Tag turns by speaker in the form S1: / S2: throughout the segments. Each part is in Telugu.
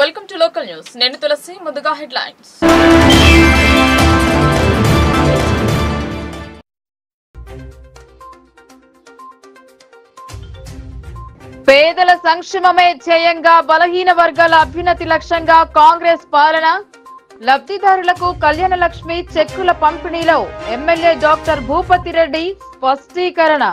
S1: Welcome to local news. నేను తులసి. ముందుగా హెడ్లైన్స్. పేదల సంక్షేమమే ధ్యేయంగా బలహీన వర్గాల అభ్యున్నతి లక్ష్యంగా కాంగ్రెస్ పాలన. లబ్ధిదారులకు కళ్యాణ లక్ష్మి చెక్కుల పంపిణీలో ఎమ్మెల్యే డాక్టర్ భూపతి రెడ్డి స్పష్టీకరణ.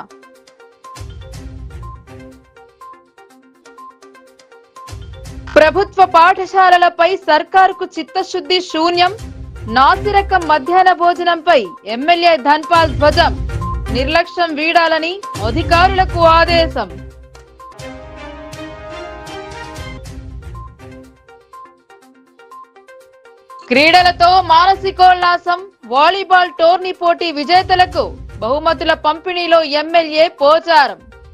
S1: ప్రభుత్వ పాఠశాలలపై సర్కారుకు చిత్తశుద్ధి శూన్యం. నాసిరకం మధ్యాహ్న భోజనంపై ఎమ్మెల్యే ధన్పాల్ ధ్వజం. నిర్లక్ష్యం వీడాలని అధికారులకు ఆదేశం. క్రీడలతో మానసికోల్లాసం. వాలీబాల్ టోర్నీ పోటీ విజేతలకు బహుమతుల పంపిణీలో ఎమ్మెల్యే పోచారం.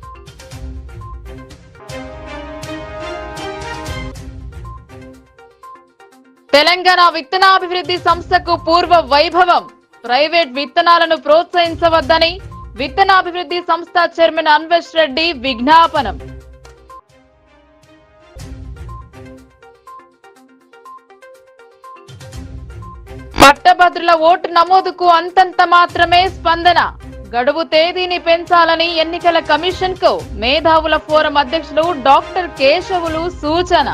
S1: తెలంగాణ విత్తనాభివృద్ధి సంస్థకు పూర్వ వైభవం. ప్రైవేట్ విత్తనాలను ప్రోత్సహించవద్దని విత్తనాభివృద్ధి సంస్థ చైర్మన్ అన్వేష్ రెడ్డి విజ్ఞాపనం. పట్టభద్రుల ఓటు నమోదుకు అంతంత మాత్రమే స్పందన. గడువు తేదీని పెంచాలని ఎన్నికల కమిషన్ కు మేధావుల ఫోరం అధ్యక్షులు డాక్టర్ కేశవులు సూచన.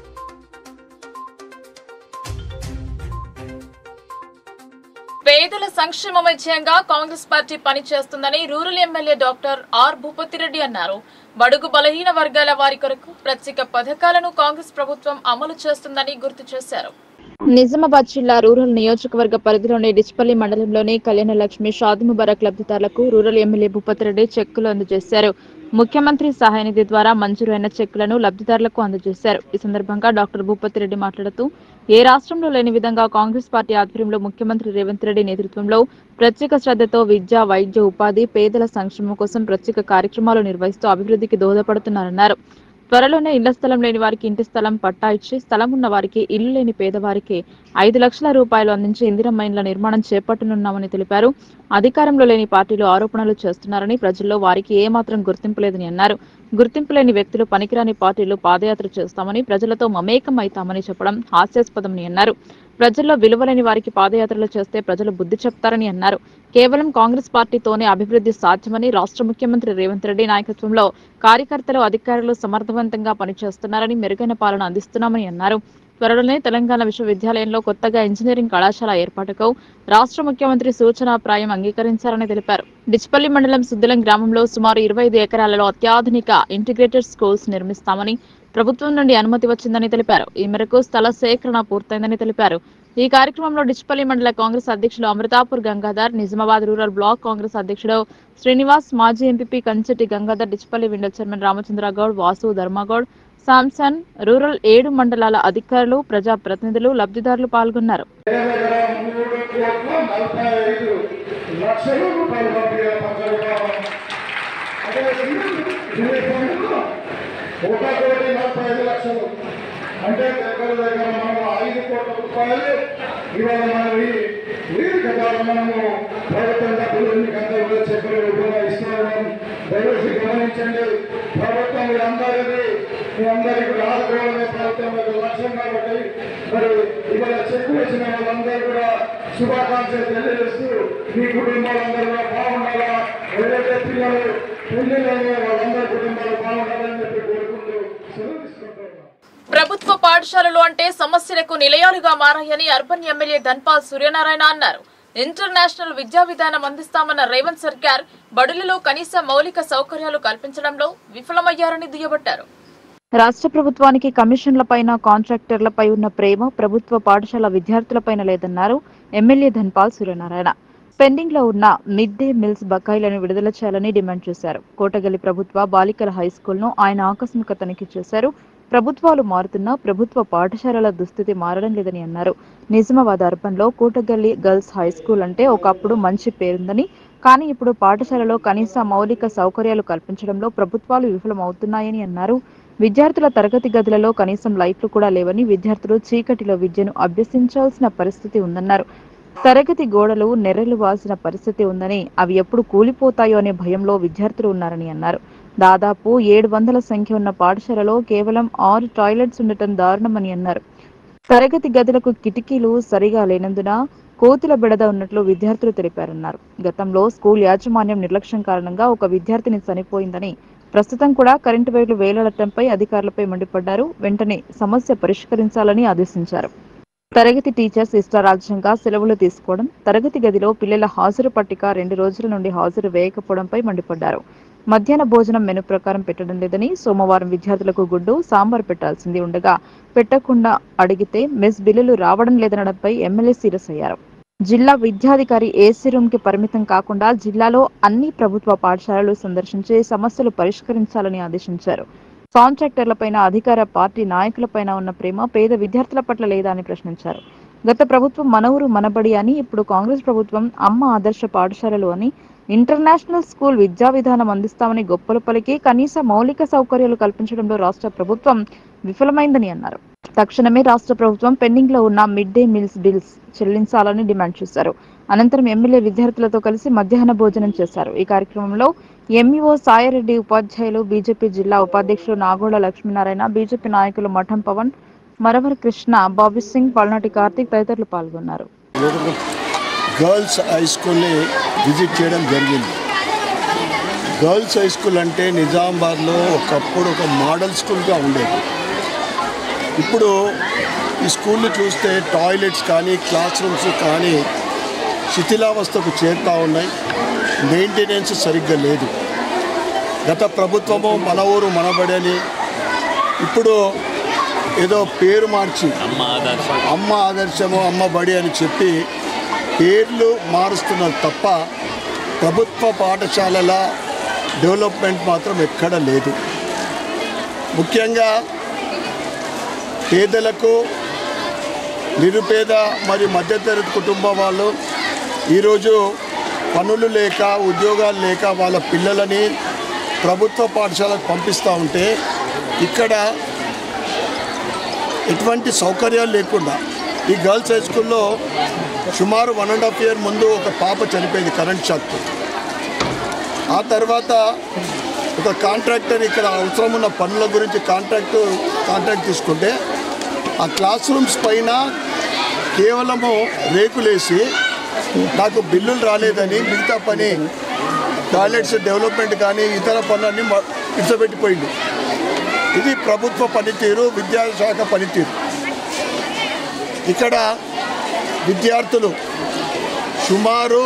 S1: పేదల సంక్షేమ ధ్యేయంగా కాంగ్రెస్ పార్టీ పనిచేస్తుందని rural MLA doctor R Bhupathireddy అన్నారు. బడుగు బలహీన వర్గాల వారి కొరకు ప్రత్యేక పథకాలను కాంగ్రెస్ ప్రభుత్వం అమలు చేస్తుందని గుర్తు చేశారు. నిజామాబాద్ జిల్లా రూరల్ నియోజకవర్గ పరిధిలోని డిచ్పల్లి మండలంలోని కళ్యాణ లక్ష్మి షాదీ ముబారక్ లబ్ధిదారులకు రూరల్ ఎమ్మెల్యే భూపతిరెడ్డి చెక్కులు అందజేశారు. ముఖ్యమంత్రి సహాయ నిధి ద్వారా మంజూరైన చెక్కులను లబ్ధిదారులకు అందజేశారు. ఈ సందర్భంగా డాక్టర్ భూపతిరెడ్డి మాట్లాడుతూ ఏ రాష్ట్రంలో లేని విధంగా కాంగ్రెస్ పార్టీ ఆధ్వర్యంలో ముఖ్యమంత్రి రేవంత్ రెడ్డి నేతృత్వంలో ప్రత్యేక శ్రద్ధతో విద్య, వైద్య, ఉపాధి, పేదల సంక్షేమం కోసం ప్రత్యేక కార్యక్రమాలు నిర్వహిస్తూ అభివృద్ధికి దోహదపడుతున్నారన్నారు. త్వరలోనే ఇళ్ల స్థలం లేని వారికి ఇంటి స్థలం పట్టా ఇచ్చి, స్థలం ఉన్న వారికి ఇల్లు లేని పేదవారికి 5 లక్షల రూపాయలు అందించి ఇందిరమ్మ ఇండ్ల నిర్మాణం చేపట్టనున్నామని తెలిపారు. అధికారంలో లేని పార్టీలు ఆరోపణలు చేస్తున్నారని, ప్రజల్లో వారికి ఏమాత్రం గుర్తింపు లేదని అన్నారు. గుర్తింపు లేని వ్యక్తులు, పనికిరాని పార్టీలు పాదయాత్ర చేస్తామని, ప్రజలతో మమేకం అవుతామని చెప్పడం హాస్యాస్పదమని అన్నారు. ప్రజల్లో విలువలేని వారికి పాదయాత్రలు చేస్తే ప్రజలు బుద్ధి చెప్తారని అన్నారు. కేవలం కాంగ్రెస్ పార్టీతోనే అభివృద్ధి సాధ్యమని, రాష్ట్ర ముఖ్యమంత్రి రేవంత్ రెడ్డి నాయకత్వంలో కార్యకర్తలు, అధికారులు సమర్థవంతంగా పనిచేస్తున్నారని, మెరుగైన పాలన అందిస్తున్నామని అన్నారు. త్వరలోనే తెలంగాణ విశ్వవిద్యాలయంలో కొత్తగా ఇంజనీరింగ్ కళాశాల ఏర్పాటుకు రాష్ట్ర ముఖ్యమంత్రి సూచనాప్రాయం అంగీకరించారని తెలిపారు. డిచ్పల్లి మండలం సుద్దిలం గ్రామంలో సుమారు 25 ఎకరాలలో అత్యాధునిక ఇంటిగ్రేటెడ్ స్కూల్స్ నిర్మిస్తామని ప్రభుత్వం నుండి అనుమతి వచ్చిందని తెలిపారు. ఈ మేరకు స్థల సేకరణ పూర్తయిందని తెలిపారు. ఈ కార్యక్రమంలో డిచ్పల్లి మండల కాంగ్రెస్ అధ్యక్షులు Amruthapur Gangadhar, Nizamabad rural block Congress అధ్యక్షుడు శ్రీనివాస్, మాజీ MPP Kancheti Gangadhar, Dichpally window chairman Ramachandragoud, Vasu, Dharmagoud, Samson, rural 7 మండలాల అధికారులు, ప్రజాప్రతినిధులు, లబ్ధిదారులు పాల్గొన్నారు.
S2: అంటే దగ్గర మనము 5 కోట్ల రూపాయలు ఇవాళ మనము ప్రభుత్వం డబ్బులు ఎన్నికంతా చెప్పిన విధంగా ఇస్తున్నాం. దయచేసి గమనించండి. ప్రభుత్వం మీ అందరికీ ఆదుకోవడమే ప్రభుత్వం యొక్క లక్ష్యం. కాబట్టి మరి ఇవాళ చెక్కు వచ్చిన వాళ్ళందరూ కూడా శుభాకాంక్షలు తెలియజేస్తూ మీ కుటుంబాలందరూ కూడా బాగుండాలా, ఏదైతే పిల్లలు పెళ్లిళ్ళని వాళ్ళందరి కుటుంబాలు బాగుండాలని చెప్పి కోరుకుంటూ సెలవు తీసుకుంటారు.
S1: ప్రభుత్వ పాఠశాలలు అంటే సమస్యలకు నిలయాలుగా మారాయని అర్బన్ ఎమ్మెల్యే ధన్పాల్ సూర్యనారాయణ అన్నారు. ఇంటర్నేషనల్ విద్యా విధానం అందిస్తామన్న రేవంత్ సర్కార్ బడులలో కనీస మౌలిక సౌకర్యాలు కల్పించడంలో విఫలమయ్యారని దుయ్యబట్టారు. రాష్ట్ర ప్రభుత్వానికి కమిషన్లపైన, కాంట్రాక్టర్లపై ఉన్న ప్రేమ ప్రభుత్వ పాఠశాల విద్యార్థులపైన లేదన్నారు ఎమ్మెల్యే ధన్పాల్ సూర్యనారాయణ. పెండింగ్ లో ఉన్న మిడ్ డే మీల్స్ బకాయిలను విడుదల చేయాలని డిమాండ్ చేశారు. కోటగల్లి ప్రభుత్వ బాలికల హైస్కూల్ ను ఆయన ఆకస్మిక తనిఖీ చేశారు. ప్రభుత్వాలు మారుతున్నా ప్రభుత్వ పాఠశాలల దుస్థితి మారడం లేదని అన్నారు. నిజామాబాద్ అర్బన్లో కోటగల్లి గర్ల్స్ హైస్కూల్ అంటే ఒకప్పుడు మంచి పేరుందని, కానీ ఇప్పుడు పాఠశాలలో కనీస మౌలిక సౌకర్యాలు కల్పించడంలో ప్రభుత్వాలు విఫలమవుతున్నాయని అన్నారు. విద్యార్థుల తరగతి గదులలో కనీసం లైట్లు కూడా లేవని, విద్యార్థులు చీకటిలో విద్యను అభ్యసించాల్సిన పరిస్థితి ఉందన్నారు. తరగతి గోడలు నెర్రెలు వాల్సిన పరిస్థితి ఉందని, అవి ఎప్పుడు కూలిపోతాయో అనే భయంలో విద్యార్థులు ఉన్నారని అన్నారు.
S3: దాదాపు 700 సంఖ్య ఉన్న పాఠశాలలో కేవలం 6 టాయిలెట్స్ ఉండటం దారుణమని అన్నారు. తరగతి గదులకు కిటికీలు సరిగా లేనందున కోతుల బెడద ఉన్నట్లు విద్యార్థులు తెలిపారన్నారు. గతంలో స్కూల్ యాజమాన్యం నిర్లక్ష్యం కారణంగా ఒక విద్యార్థిని చనిపోయిందని, ప్రస్తుతం కూడా కరెంటు వైర్లు వేలాడటంపై అధికారులపై మండిపడ్డారు. వెంటనే సమస్య పరిష్కరించాలని ఆదేశించారు. తరగతి టీచర్స్ ఇష్టారాజ్యంగా సెలవులు తీసుకోవడం, తరగతి గదిలో పిల్లల హాజరు పట్టిక 2 రోజుల నుండి హాజరు వేయకపోవడంపై మండిపడ్డారు. మధ్యాహ్న భోజనం మెను ప్రకారం పెట్టడం లేదని, సోమవారం విద్యార్థులకు గుడ్డు, సాంబార్ పెట్టాల్సింది ఉండగా పెట్టకుండా అడిగితే మెస్ బిల్లులు రావడం లేదనడంపై ఎమ్మెల్యే సీరియస్ అయ్యారు. జిల్లా విద్యాధికారి ఏసీ రూమ్ కి పరిమితం కాకుండా జిల్లాలో అన్ని ప్రభుత్వ పాఠశాలలు సందర్శించి సమస్యలు పరిష్కరించాలని ఆదేశించారు. కాంట్రాక్టర్లపైన, అధికార పార్టీ నాయకులపైన ఉన్న ప్రేమ పేద విద్యార్థుల పట్ల లేదా అని ప్రశ్నించారు. గత ప్రభుత్వం మన ఊరు మనబడి అని, ఇప్పుడు కాంగ్రెస్ ప్రభుత్వం అమ్మ ఆదర్శ పాఠశాలలు అని, ఇంటర్నేషనల్ స్కూల్ విద్యా విధానం అందిస్తామని గొప్పలు పలికి కనీస మౌలిక సౌకర్యాలు కల్పించడంలో రాష్ట్ర ప్రభుత్వం విఫలమైందని అన్నారు. తక్షణమే రాష్ట్ర ప్రభుత్వం పెండింగ్ లో ఉన్న మిడ్ డే మీల్స్ బిల్స్ చెల్లించాలని డిమాండ్ చేశారు. అనంతరం ఎమ్మెల్యే విద్యార్థులతో కలిసి మధ్యాహ్న భోజనం చేశారు. ఈ కార్యక్రమంలో ఎంఈఓ సాయిరెడ్డి, ఉపాధ్యాయులు, బీజేపీ జిల్లా ఉపాధ్యక్షులు నాగోళ్ల లక్ష్మీనారాయణ, బీజేపీ నాయకులు మఠం పవన్, మరవర్ కృష్ణ, బాబీ సింగ్, పల్నాటి కార్తీక్ తదితరులు పాల్గొన్నారు.
S4: గర్ల్స్ హై స్కూల్ని విజిట్ చేయడం జరిగింది. గర్ల్స్ హై స్కూల్ అంటే నిజామాబాద్లో ఒకప్పుడు ఒక మోడల్ స్కూల్గా ఉండేది. ఇప్పుడు ఈ స్కూల్ని చూస్తే టాయిలెట్స్ కానీ, క్లాస్ రూమ్స్ కానీ శిథిలావస్థకు చేరుతూ ఉన్నాయి. మెయింటెనెన్స్ సరిగ్గా లేదు. గత ప్రభుత్వము మన ఊరు మనబడి అని ఇప్పుడు ఏదో పేరు మార్చి అమ్మ ఆదర్శము, అమ్మ బడి అని చెప్పి పేర్లు మారుస్తున్నారు తప్ప ప్రభుత్వ పాఠశాలల డెవలప్మెంట్ మాత్రం ఎక్కడ లేదు. ముఖ్యంగా పేదలకు, నిరుపేద మరియు మధ్యతరగతి కుటుంబం వాళ్ళు ఈరోజు పనులు లేక, ఉద్యోగాలు లేక వాళ్ళ పిల్లలని ప్రభుత్వ పాఠశాలకు పంపిస్తూ ఉంటే ఇక్కడ ఎటువంటి సౌకర్యాలు లేకుండా ఈ గర్ల్స్ హై స్కూల్లో సుమారు 1.5 year ముందు ఒక పాప చనిపోయింది కరెంట్ షాక్తో. ఆ తర్వాత ఒక కాంట్రాక్టర్ ఇక్కడ అవసరం ఉన్న పనుల గురించి కాంట్రాక్ట్ తీసుకుంటే ఆ క్లాస్ రూమ్స్ పైన కేవలము రేకులేసి నాకు బిల్లులు రాలేదని మిగతా పని టాయిలెట్స్ డెవలప్మెంట్ కానీ ఇతర పనులన్నీ ఇచ్చబెట్టిపోయింది. ఇది ప్రభుత్వ పనితీరు, విద్యాశాఖ పనితీరు. ఇక్కడ విద్యార్థులు సుమారు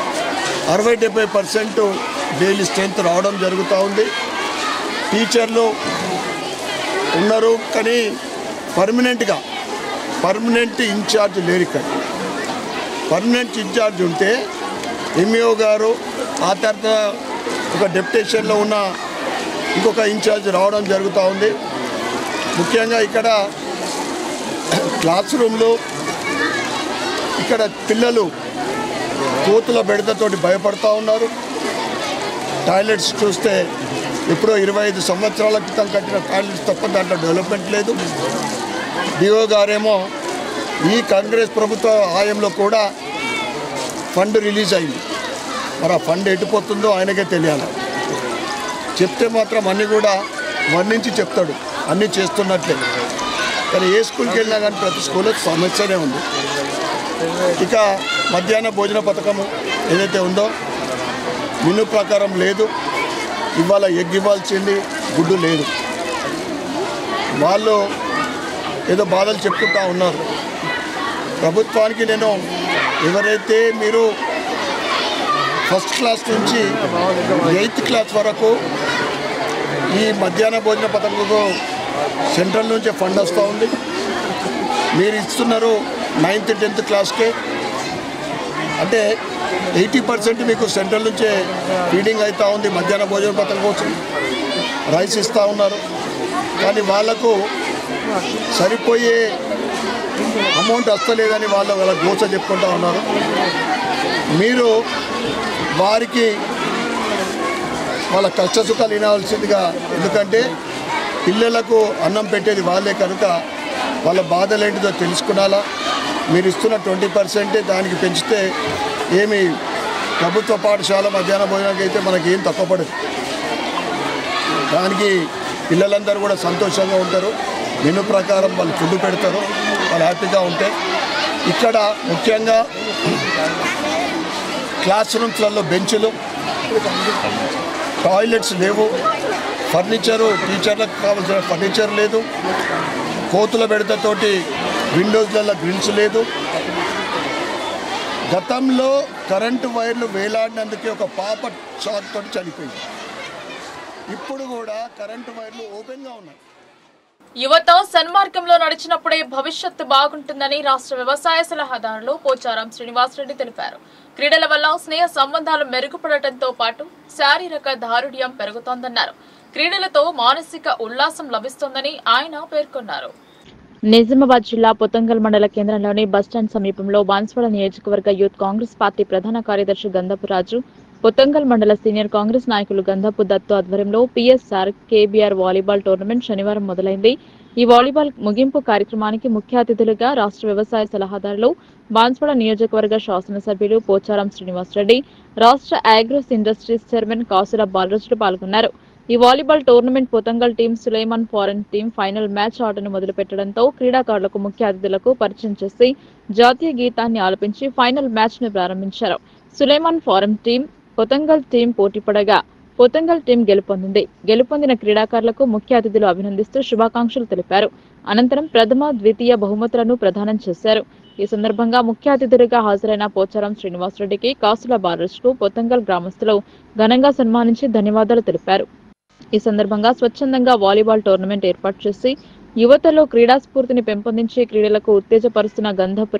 S4: 60-70% డైలీ స్ట్రెంత్ రావడం జరుగుతూ ఉంది. టీచర్లు ఉన్నారు కానీ పర్మనెంట్ ఇన్ఛార్జ్ లేరు. ఇక్కడ పర్మనెంట్ ఇన్ఛార్జ్ ఉంటే ఎంఈఓ గారు, ఆ తర్వాత ఒక డెప్యుటేషన్లో ఉన్న ఇంకొక ఇన్ఛార్జ్ రావడం జరుగుతూ ఉంది. ముఖ్యంగా ఇక్కడ క్లాస్ రూమ్లో ఇక్కడ పిల్లలు కోతుల బెడదతోటి భయపడుతూ ఉన్నారు. టాయిలెట్స్ చూస్తే ఎప్పుడో 25 సంవత్సరాల క్రితం కట్టిన టాయిలెట్స్ తప్ప దాంట్లో డెవలప్మెంట్ లేదు. డిఓ గారేమో ఈ కాంగ్రెస్ ప్రభుత్వ హయాంలో కూడా ఫండ్ రిలీజ్ అయింది. మరి ఆ ఫండ్ ఎటుపోతుందో ఆయనకే తెలియాలి. చెప్తే మాత్రం అన్నీ కూడా వర్ణించి చెప్తాడు, అన్నీ చేస్తున్నట్లే. కానీ ఏ స్కూల్కి వెళ్ళినా కానీ ప్రతి స్కూల్లో సమస్యనే ఉంది. ఇక మధ్యాహ్న భోజన పథకం ఏదైతే ఉందో మెనూ ప్రకారం లేదు. ఇవాళ ఎగ్ ఇవ్వాల్సింది, గుడ్డు లేదు. వాళ్ళు ఏదో బాధలు చెప్పుకుంటూ ఉన్నారు. ప్రభుత్వానికి నేను ఎవరైతే మీరు ఫస్ట్ క్లాస్ నుంచి 8th క్లాస్ వరకు ఈ మధ్యాహ్న భోజన పథకంలో సెంట్రల్ నుంచే ఫండ్ వస్తూ ఉంది. మీరు ఇస్తున్నారు 9th 10th క్లాస్కే. అంటే 80% మీకు సెంట్రల్ నుంచే ఫీడింగ్ అవుతూ ఉంది. మధ్యాహ్న భోజన పథకం కోసం రైస్ ఇస్తూ ఉన్నారు. కానీ వాళ్లకు సరిపోయే అమౌంట్ వస్తలేదని వాళ్ళ గోచ చెప్పుకుంటూ ఉన్నారు. మీరు వారికి వాళ్ళ కష్ట సుఖాలు వినాల్సిందిగా, ఎందుకంటే పిల్లలకు అన్నం పెట్టేది వాళ్ళే కనుక వాళ్ళ బాధలు ఏంటిదో తెలుసుకునాలా. మీరు ఇస్తున్న 20% దానికి పెంచితే ఏమి ప్రభుత్వ పాఠశాల మధ్యాహ్న భోజనానికి అయితే మనకి ఏం తక్కువ పడదు. దానికి పిల్లలందరూ కూడా సంతోషంగా ఉంటారు. మెనూ ప్రకారం వాళ్ళు ఫుడ్ పెడతారు, వాళ్ళు హ్యాపీగా ఉంటాయి. ఇక్కడ ముఖ్యంగా క్లాస్ రూమ్స్లలో బెంచులు, టాయిలెట్స్ లేవు, ఫర్నిచరు టీచర్లకు కావాల్సిన ఫర్నిచర్ లేదు, కోతుల బెడతతోటి విండోస్లలో గ్రిల్స్ లేదు. గతంలో కరెంటు వైర్లు వేలాడినందుకే ఒక పాప షాక్ తోటి చనిపోయింది. ఇప్పుడు కూడా కరెంటు వైర్లు ఓపెన్గా ఉన్నాయి.
S1: యువత సన్మార్గంలో నడిచినప్పుడే భవిష్యత్తు బాగుంటుందని రాష్ట్ర వ్యవసాయ సలహాదారులు పోచారం శ్రీనివాసరెడ్డి తెలిపారు. క్రీడల వల్ల స్నేహ సంబంధాలు మెరుగుపడటంతో పాటు శారీరక దారుఢ్యం పెరుగుతోందన్నారు. క్రీడలతో మానసిక ఉల్లాసం లభిస్తోందని ఆయన పేర్కొన్నారు.
S3: నిజామాబాద్ జిల్లా పొతంగల్ మండల కేంద్రంలోని బస్టాండ్ సమీపంలో బాన్స్వాడ నియోజకవర్గ యూత్ కాంగ్రెస్ పార్టీ ప్రధాన కార్యదర్శి గంధపు రాజు, పొతంగల్ మండల సీనియర్ కాంగ్రెస్ నాయకులు గంధపు దత్తు ఆధ్వర్యంలో పిఎస్ఆర్ కేబీఆర్ వాలీబాల్ టోర్నమెంట్ శనివారం మొదలైంది. ఈ వాలీబాల్ ముగింపు కార్యక్రమానికి ముఖ్య అతిథులుగా రాష్ట్ర వ్యవసాయ సలహాదారులు, బాన్స్వాడ నియోజకవర్గ శాసనసభ్యులు పోచారం శ్రీనివాసరెడ్డి, రాష్ట్ర అగ్రోస్ ఇండస్ట్రీస్ చైర్మన్ కాసుల బాలరాజులు పాల్గొన్నారు. ఈ volleyball tournament Pothangal team Suleman Faran team final match ఆటను మొదలుపెట్టడంతో క్రీడాకారులకు ముఖ్య అతిథులకు పరిచయం చేసి జాతీయ గీతాన్ని ఆలపించి ఫైనల్ మ్యాచ్ ను ప్రారంభించారు. సులేమాన్ ఫారెన్ టీం పొతంగల్ టీం పోటీపడగా పొతంగల్ టీం గెలుపొందిన క్రీడాకారులకు ముఖ్య అతిథులు అభినందిస్తూ శుభాకాంక్షలు తెలిపారు. అనంతరం ప్రథమ, ద్వితీయ బహుమతులను ప్రదానం చేశారు. ఈ సందర్భంగా ముఖ్య అతిథులుగా హాజరైన పోచారం శ్రీనివాసరెడ్డికి కాసుల బాలరాజుకు పొతంగల్ గ్రామస్తులు ఘనంగా సన్మానించి ధన్యవాదాలు తెలిపారు. ఈ సందర్భంగా స్వచ్ఛందంగా వాలీబాల్ టోర్నమెంట్ ఏర్పాటు చేసి యువతలో క్రీడా స్ఫూర్తిని పెంపొందించి క్రీడలకు ఉత్తేజపరుస్తున్న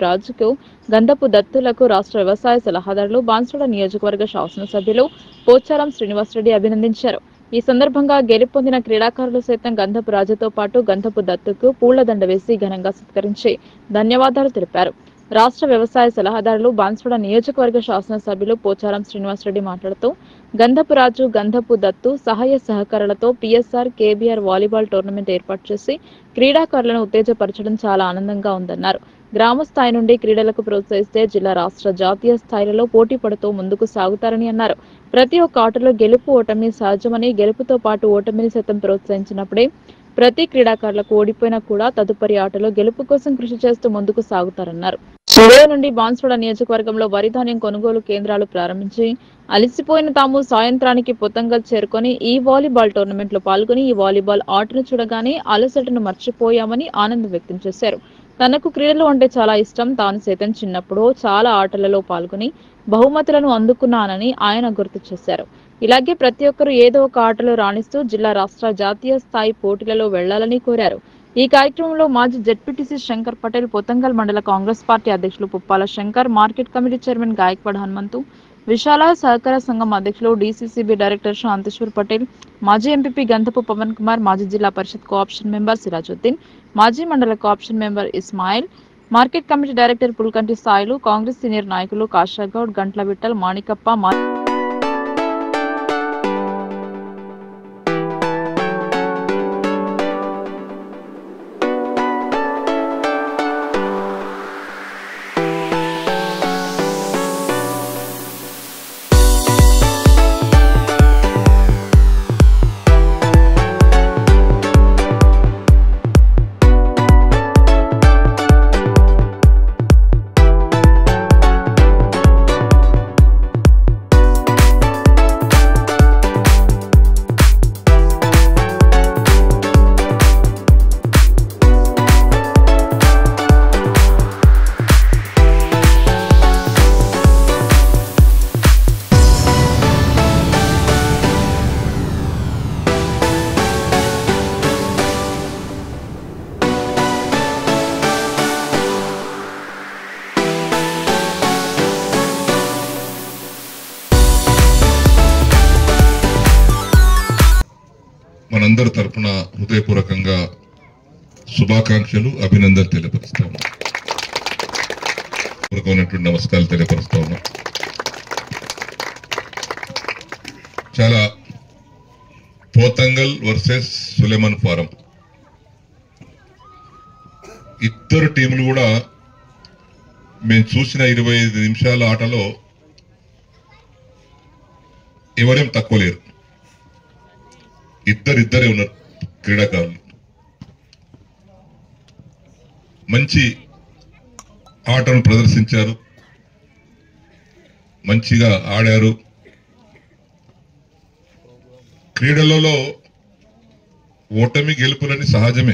S3: గంధపు దత్తులకు రాష్ట్ర వ్యవసాయ సలహాదారులు, బాన్స్వాడ నియోజకవర్గ శాసనసభ్యులు పోచారం శ్రీనివాసరెడ్డి అభినందించారు. ఈ సందర్భంగా గెలుపొందిన క్రీడాకారులు సైతం గంధపు రాజుతో పాటు గంధపు దత్తుకు పూలదండ వేసి ఘనంగా సత్కరించి ధన్యవాదాలు తెలిపారు. రాష్ట్ర వ్యవసాయ సలహాదారులు, బాన్స్వాడ నియోజకవర్గ శాసనసభ్యులు పోచారం శ్రీనివాసరెడ్డి మాట్లాడుతూ గంధపు రాజు, గంధపు దత్తు సహాయ సహకారాలతో పిఎస్ఆర్ కేబీఆర్ వాలీబాల్ టోర్నమెంట్ ఏర్పాటు చేసి క్రీడాకారులను ఉత్తేజపరచడం చాలా ఆనందంగా ఉందన్నారు. గ్రామ స్థాయి నుండి క్రీడలకు ప్రోత్సహిస్తే జిల్లా, రాష్ట్ర, జాతీయ స్థాయిలలో పోటీ పడుతూ ముందుకు సాగుతారని అన్నారు. ప్రతి ఒక్క ఆటలో గెలుపు ఓటమి సహజమని, గెలుపుతో పాటు ఓటమిని సైతం ప్రోత్సహించినప్పుడే ప్రతి క్రీడాకారులకు ఓడిపోయినా కూడా తదుపరి ఆటలో గెలుపు కోసం కృషి చేస్తూ ముందుకు సాగుతారన్నారు. ఉదయం నుండి బాన్స్వాడ నియోజకవర్గంలో వరి ధాన్యం కొనుగోలు కేంద్రాలు ప్రారంభించి అలసిపోయిన తాము సాయంత్రానికి పొతంగల్ చేరుకొని ఈ వాలీబాల్ టోర్నమెంట్ లో పాల్గొని ఈ వాలీబాల్ ఆటను చూడగానే అలసటను మర్చిపోయామని ఆనందం వ్యక్తం చేశారు. తనకు క్రీడలు అంటే చాలా ఇష్టం, తాను సైతం చిన్నప్పుడు చాలా ఆటలలో పాల్గొని బహుమతులను అందుకున్నానని ఆయన గుర్తు చేశారు. ఇలాగే ప్రతి ఒక్కరూ ఏదో ఒక ఆటలో రాణిస్తూ జిల్లా, రాష్ట్ర, జాతీయ స్థాయి పోటీలలో వెళ్లాలని కోరారు. ఈ కార్యక్రమంలో మాజీ జెడ్పీటీసీ శంకర్ పటేల్, పొతంగల్ మండల కాంగ్రెస్ పార్టీ అధ్యక్షులు Puppala Shankar, market committee chairman Gaikwad Hanumanthu, విశాల సహకార సంఘం అధ్యక్షులు డీసీసీబీ డైరెక్టర్ శాంతేశ్వర్ పటేల్, మాజీ ఎంపీపీ గంధపు పవన్ కుమార్, మాజీ జిల్లా పరిషత్ కోఆప్షన్ మెంబర్ సిరాజుద్దీన్, మాజీ మండల co-option member Ismail, market committee director Pulkanti Sailu, Congress senior నాయకులు కాషాగౌడ్, గంట్ల విఠల్, మాణికప్ప,
S5: మనందరి తరపున హృదయపూర్వకంగా శుభాకాంక్షలు, అభినందనలు తెలియపరుస్తా ఉన్నాం. పూర్వకమైనటువంటి నమస్కారాలు తెలియపరుస్తా ఉన్నాం. చాలా పోతంగల్ వర్సెస్ సులేమాన్ ఫారం, ఇద్దరు టీములు కూడా మేము చూసిన 25 నిమిషాల ఆటలో ఎవరేం తక్కువ లేరు. ఇద్దరే ఉన్నారు క్రీడాకారులు. మంచి ఆటను ప్రదర్శించారు, మంచిగా ఆడారు. క్రీడలలో ఓటమి గెలుపులని సహజమే.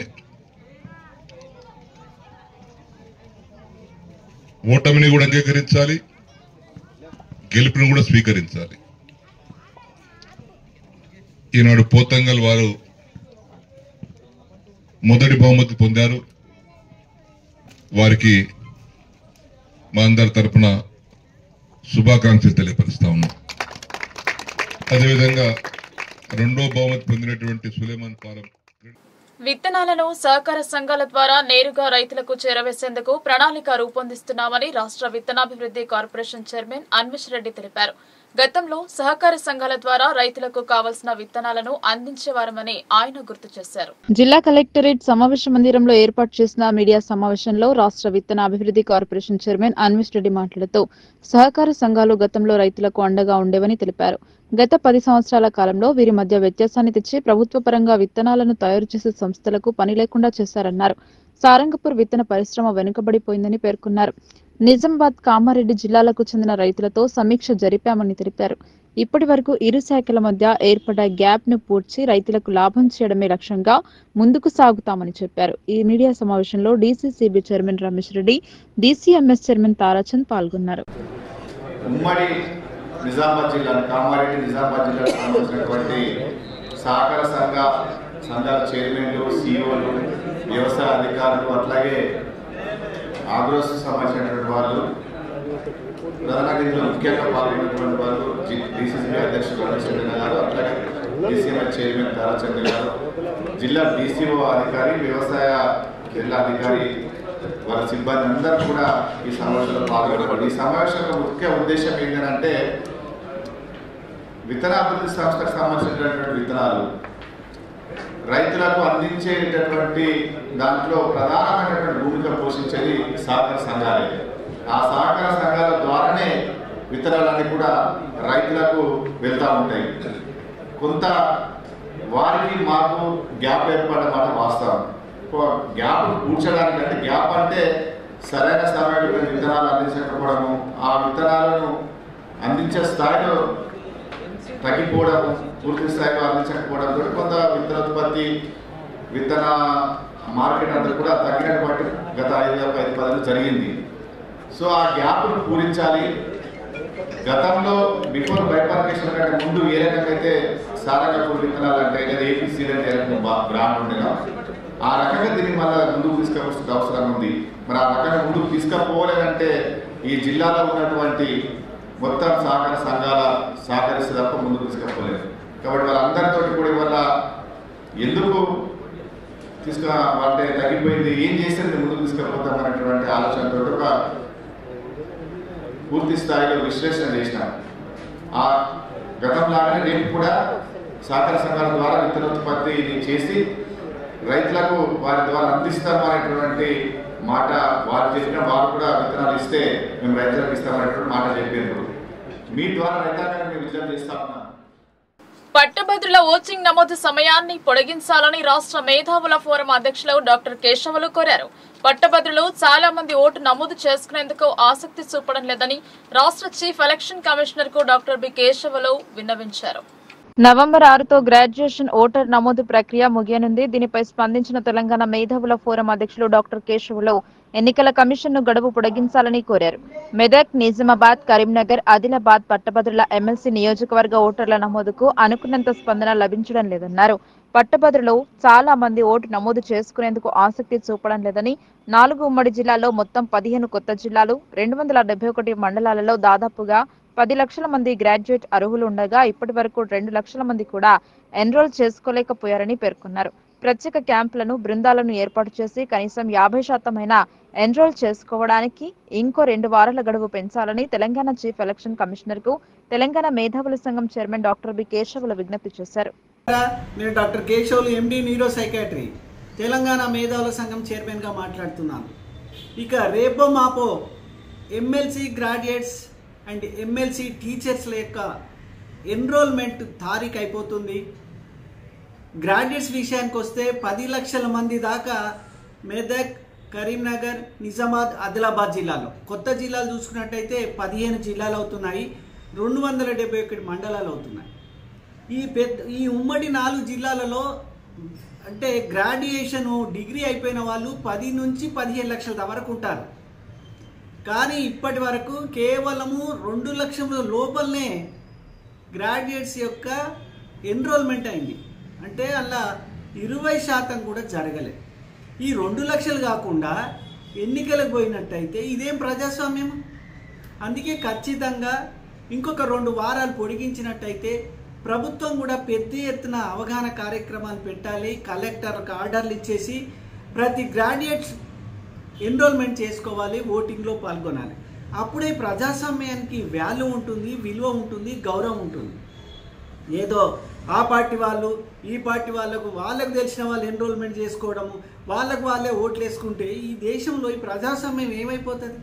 S5: ఓటమిని కూడా అంగీకరించాలి, గెలుపుని కూడా స్వీకరించాలి. ఈనాడు పోతంగల్ వారు మొదటి బహుమతి పొందారు. వారికి మా అందరి తరపున శుభాకాంక్షలు తెలియపరుస్తా ఉన్నాం. అదేవిధంగా రెండో బహుమతి పొందినటువంటి సులేమాన్ ఫారం
S1: విత్తనాలను సహకార సంఘాల ద్వారా నేరుగా రైతులకు చేరవేసేందుకు ప్రణాళిక రూపొందిస్తున్నామని రాష్ట్ర విత్తనాభివృద్ధి కార్పొరేషన్ చైర్మన్ అన్వేష్ రెడ్డి తెలిపారు. గతంలో సహకార సంఘాల ద్వారా రైతులకు కావలసిన విత్తనాలను అందించేవారమని ఆయన గుర్తు చేశారు.
S3: జిల్లా కలెక్టరేట్ సమావేశ మందిరంలో ఏర్పాటు చేసిన మీడియా సమావేశంలో రాష్ట్ర విత్తన అభివృద్ధి కార్పొరేషన్ చైర్మన్ అన్వేష్ రెడ్డి మాట్లాడుతూ సహకార సంఘాలు గతంలో రైతులకు అండగా ఉండేవని తెలిపారు. గత 10 సంవత్సరాల కాలంలో వీరి మధ్య వ్యత్యాసాన్ని తెచ్చి ప్రభుత్వ పరంగా విత్తనాలను తయారు చేసే సంస్థలకు పని లేకుండా చేశారన్నారు. సారంగపూర్ విత్తన పరిశ్రమ వెనుకబడిపోయిందని పేర్కొన్నారు. నిజామాబాద్, కామారెడ్డి జిల్లాలకు చెందిన రైతులతో సమీక్ష జరిపామని తెలిపారు. ఇప్పటి వరకు ఇరు శాఖల మధ్య ఏర్పడ్డ గ్యాప్ ను పూడ్చి రైతులకు లాభం చేయడమే లక్ష్యంగా ముందుకు సాగుతామని చెప్పారు. ఈ మీడియా సమావేశంలో DCCB chairman Ramesh Reddy, DCMS chairman Tarachand పాల్గొన్నారు.
S6: నిజామాబాద్ జిల్లా కామారెడ్డి నిజామాబాద్ జిల్లాకు సంబంధించినటువంటి సహకార సంఘాల చైర్మన్లు, సిఇఓలు, వ్యవసాయ అధికారులు, అట్లాగే ఆగ్రోస్ సంబంధించినటువంటి వాళ్ళు, ప్రధానంగా ఇందులో ముఖ్యంగా పాల్గొన్నటువంటి వాళ్ళు డీసీసీబీ అధ్యక్షుడు రమేష్ రెడ్డి గారు, అట్లాగే డీసీఎంఎస్ చైర్మన్ తారాచంద్ర గారు, జిల్లా డీసీఓ అధికారి, వ్యవసాయ జిల్లా అధికారి, వాళ్ళ సిబ్బంది అందరూ కూడా ఈ సమావేశంలో పాల్గొన్నారు. ఈ సమావేశంలో ముఖ్య ఉద్దేశం ఏంటంటే విత్తనాభివృద్ధి సంస్థకు సంబంధించినటువంటి విత్తనాలు రైతులకు అందించేటటువంటి దాంట్లో ప్రధానమైనటువంటి భూమిక పోషించేది సహకార సంఘాలే. ఆ సహకార సంఘాల ద్వారానే విత్తనాలన్నీ కూడా రైతులకు వెళ్తూ ఉంటాయి. కొంత వారికి మాకు గ్యాప్ ఏర్పడడం మాట వాస్తవం. గ్యాప్ పూడ్చడానికి, అంటే గ్యాప్ అంటే సరైన సమయంలో విత్తనాలు అందించకపోవడము, ఆ విత్తనాలను అందించే స్థాయిలో తగ్గిపోవడము, పూర్తి స్థాయిలో అందించకపోవడంతో కొంత విత్తనోత్పత్తి, విత్తన మార్కెట్ అంతా కూడా తగ్గినటువంటి గత 5-10 జరిగింది. సో ఆ గ్యాప్ను పూరించాలి. గతంలో బిఫోర్ బైపార్కేషన్ కంటే ముందు ఏ రకంగా అయితే సారంగపూర్ విత్తనాలు అంటే లేదా ఏపీసీ అంటే బ్రాండ్ ఉండేనా, ఆ రకంగా దీన్ని మళ్ళీ ముందుకు తీసుకువలసిన అవసరం ఉంది. మరి ఆ రకంగా ముందుకు తీసుకుపోలేదంటే ఈ జిల్లాలో ఉన్నటువంటి మొత్తం సహకార సంఘాల సహకరిస్తే తప్ప ముందుకు తీసుకుపోలేదు. కాబట్టి వాళ్ళందరితో కూడా ఇవాళ ఎందుకు అంటే తగ్గిపోయింది, ఏం చేస్తే ముందుకు తీసుకుపోతాం అనేటువంటి ఆలోచనతో ఒక పూర్తి స్థాయిలో విశ్లేషణ చేసినాం. ఆ గతంలాగానే రేపు కూడా సహకార సంఘాల ద్వారా విత్తనోత్పత్తి చేసి రైతులకు వారి ద్వారా అందిస్తామనేటువంటి మాట వారు చెప్పిన, వారు కూడా విత్తనాలు ఇస్తే మేము రైతులకు ఇస్తామనేటువంటి మాట చెప్పారు. మీ ద్వారా రైతాంగాన్ని మేము విజయం చేస్తామన్నాం.
S1: పట్టభద్రుల ఓటింగ్ నమోదు సమయాన్ని పొడిగించాలని రాష్ట్ర మేధావుల ఫోరం అధ్యక్షులు డాక్టర్ కేశవులు కోరారు. పట్టభద్రులు చాలా మంది ఓటు నమోదు చేసుకునేందుకు ఆసక్తి చూపడం లేదని రాష్ట్ర చీఫ్ ఎలక్షన్ కమిషనర్ కు డాక్టర్ బి కేశవులు విన్నవించారు.
S3: నవంబర్ 6తో గ్రాడ్యుయేషన్ ఓటర్ నమోదు ప్రక్రియ ముగియనుంది. దీనిపై స్పందించిన తెలంగాణ మేధావుల ఫోరం అధ్యక్షులు డాక్టర్ కేశవులు ఎన్నికల కమిషన్ను గడువు పొడిగించాలని కోరారు. మెదక్, నిజామాబాద్, కరీంనగర్, ఆదిలాబాద్ పట్టభద్రుల ఎమ్మెల్సీ నియోజకవర్గ ఓటర్ల నమోదుకు అనుకున్నంత స్పందన లభించడం లేదన్నారు. పట్టభద్రులు చాలా మంది ఓటు నమోదు చేసుకునేందుకు ఆసక్తి చూపడం లేదని, 4 ఉమ్మడి జిల్లాలో మొత్తం 15 కొత్త జిల్లాలు, 271 మండలాలలో దాదాపుగా 10 లక్షల మంది గ్రాడ్యుయేట్ అర్హులు ఉండగా ఇప్పటి వరకు 2 లక్షల మంది కూడా ఎన్రోల్ చేసుకోలేకపోయారని పేర్కొన్నారు. ప్రత్యేక క్యాంపులను, బృందాలను ఏర్పాటు చేసి కనీసం 50% ఎన్రోల్ చేసుకోవడానికి ఇంకో 2 వారాల గడువు పెంచాలని తెలంగాణ చీఫ్ ఎలక్షన్ కమిషనర్ కు తెలంగాణ మేధావుల సంఘం చైర్మన్ డాక్టర్ బి కేశవులు విజ్ఞప్తి చేశారు.
S7: నేను doctor Keshavulu, MD neuro psychiatry, Telangana మేధావుల సంఘం చైర్మన్ గా మాట్లాడుతున్నాను. ఇక రేపో మాపో ఎమ్మెల్సీ గ్రాడ్యుయేట్స్ అండ్ ఎమ్మెల్సీ టీచర్స్ల యొక్క ఎన్రోల్మెంట్ తారీఖు అయిపోతుంది. గ్రాడ్యుయేట్స్ విషయానికి వస్తే 10 లక్షల మంది దాకా మెదక్, కరీంనగర్, నిజామాబాద్, ఆదిలాబాద్ జిల్లాలో, కొత్త జిల్లాలు చూసుకున్నట్టయితే 15 జిల్లాలు అవుతున్నాయి, 271 మండలాలు అవుతున్నాయి. ఈ ఉమ్మడి 4 జిల్లాలలో అంటే గ్రాడ్యుయేషన్ డిగ్రీ అయిపోయిన వాళ్ళు 10 నుంచి 15 లక్షల వరకు ఉంటారు. కానీ ఇప్పటి వరకు కేవలము 2 లక్షల లోపలనే గ్రాడ్యుయేట్స్ యొక్క ఎన్రోల్మెంట్ అయింది. అంటే అలా 20% కూడా జరగలేదు. ఈ 2 లక్షలు కాకుండా ఎన్నికలకు పోయినట్టయితే ఇదేం ప్రజాస్వామ్యం? అందుకే ఖచ్చితంగా ఇంకొక 2 వారాలు పొడిగించినట్టయితే ప్రభుత్వం కూడా పెద్ద ఎత్తున అవగాహన కార్యక్రమాలు పెట్టాలి. కలెక్టర్లకు ఆర్డర్లు ఇచ్చేసి ప్రతి గ్రాడ్యుయేట్స్ ఎన్రోల్మెంట్ చేసుకోవాలి, ఓటింగ్లో పాల్గొనాలి. అప్పుడే ప్రజాస్వామ్యానికి వాల్యూ ఉంటుంది, విలువ ఉంటుంది, గౌరవం ఉంటుంది. ఏదో ఆ పార్టీ వాళ్ళు ఈ పార్టీ వాళ్ళకు తెలిసిన వాళ్ళు ఎన్రోల్మెంట్ చేసుకోవడము, వాళ్ళే ఓట్లు వేసుకుంటే ఈ దేశంలో ఈ ప్రజాస్వామ్యం ఏమైపోతుంది?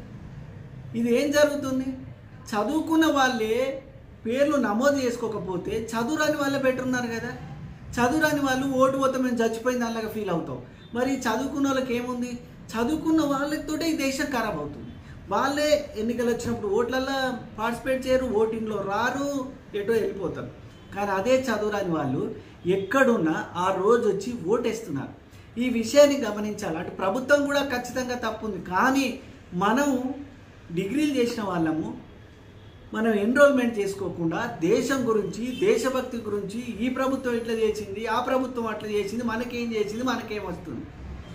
S7: ఇది ఏం జరుగుతుంది? చదువుకున్న వాళ్ళే పేర్లు నమోదు చేసుకోకపోతే చదువురాని వాళ్ళే పెట్టున్నారు కదా. చదువురాని వాళ్ళు ఓటు పోతే మేము చచ్చిపోయింది అలాగా ఫీల్ అవుతాం. మరి చదువుకున్న వాళ్ళకి ఏముంది? చదువుకున్న వాళ్ళతోటే ఈ దేశం ఖరాబ్ అవుతుంది. వాళ్ళే ఎన్నికలు వచ్చినప్పుడు ఓట్లల్లో పార్టిసిపేట్ చేయరు, ఓటింగ్లో రారు, ఎటో వెళ్ళిపోతారు. కానీ అదే చదువురాని వాళ్ళు ఎక్కడున్నా ఆ రోజు వచ్చి ఓటేస్తున్నారు. ఈ విషయాన్ని గమనించాలి. అటు ప్రభుత్వం కూడా ఖచ్చితంగా తప్పుంది. కానీ మనం డిగ్రీలు చేసిన వాళ్ళము మనం ఎన్రోల్మెంట్ చేసుకోకుండా దేశం గురించి, దేశభక్తి గురించి, ఈ ప్రభుత్వం ఇట్లా చేసింది, ఆ ప్రభుత్వం అట్లా చేసింది, మనకేం చేసింది, మనకేం వస్తుంది,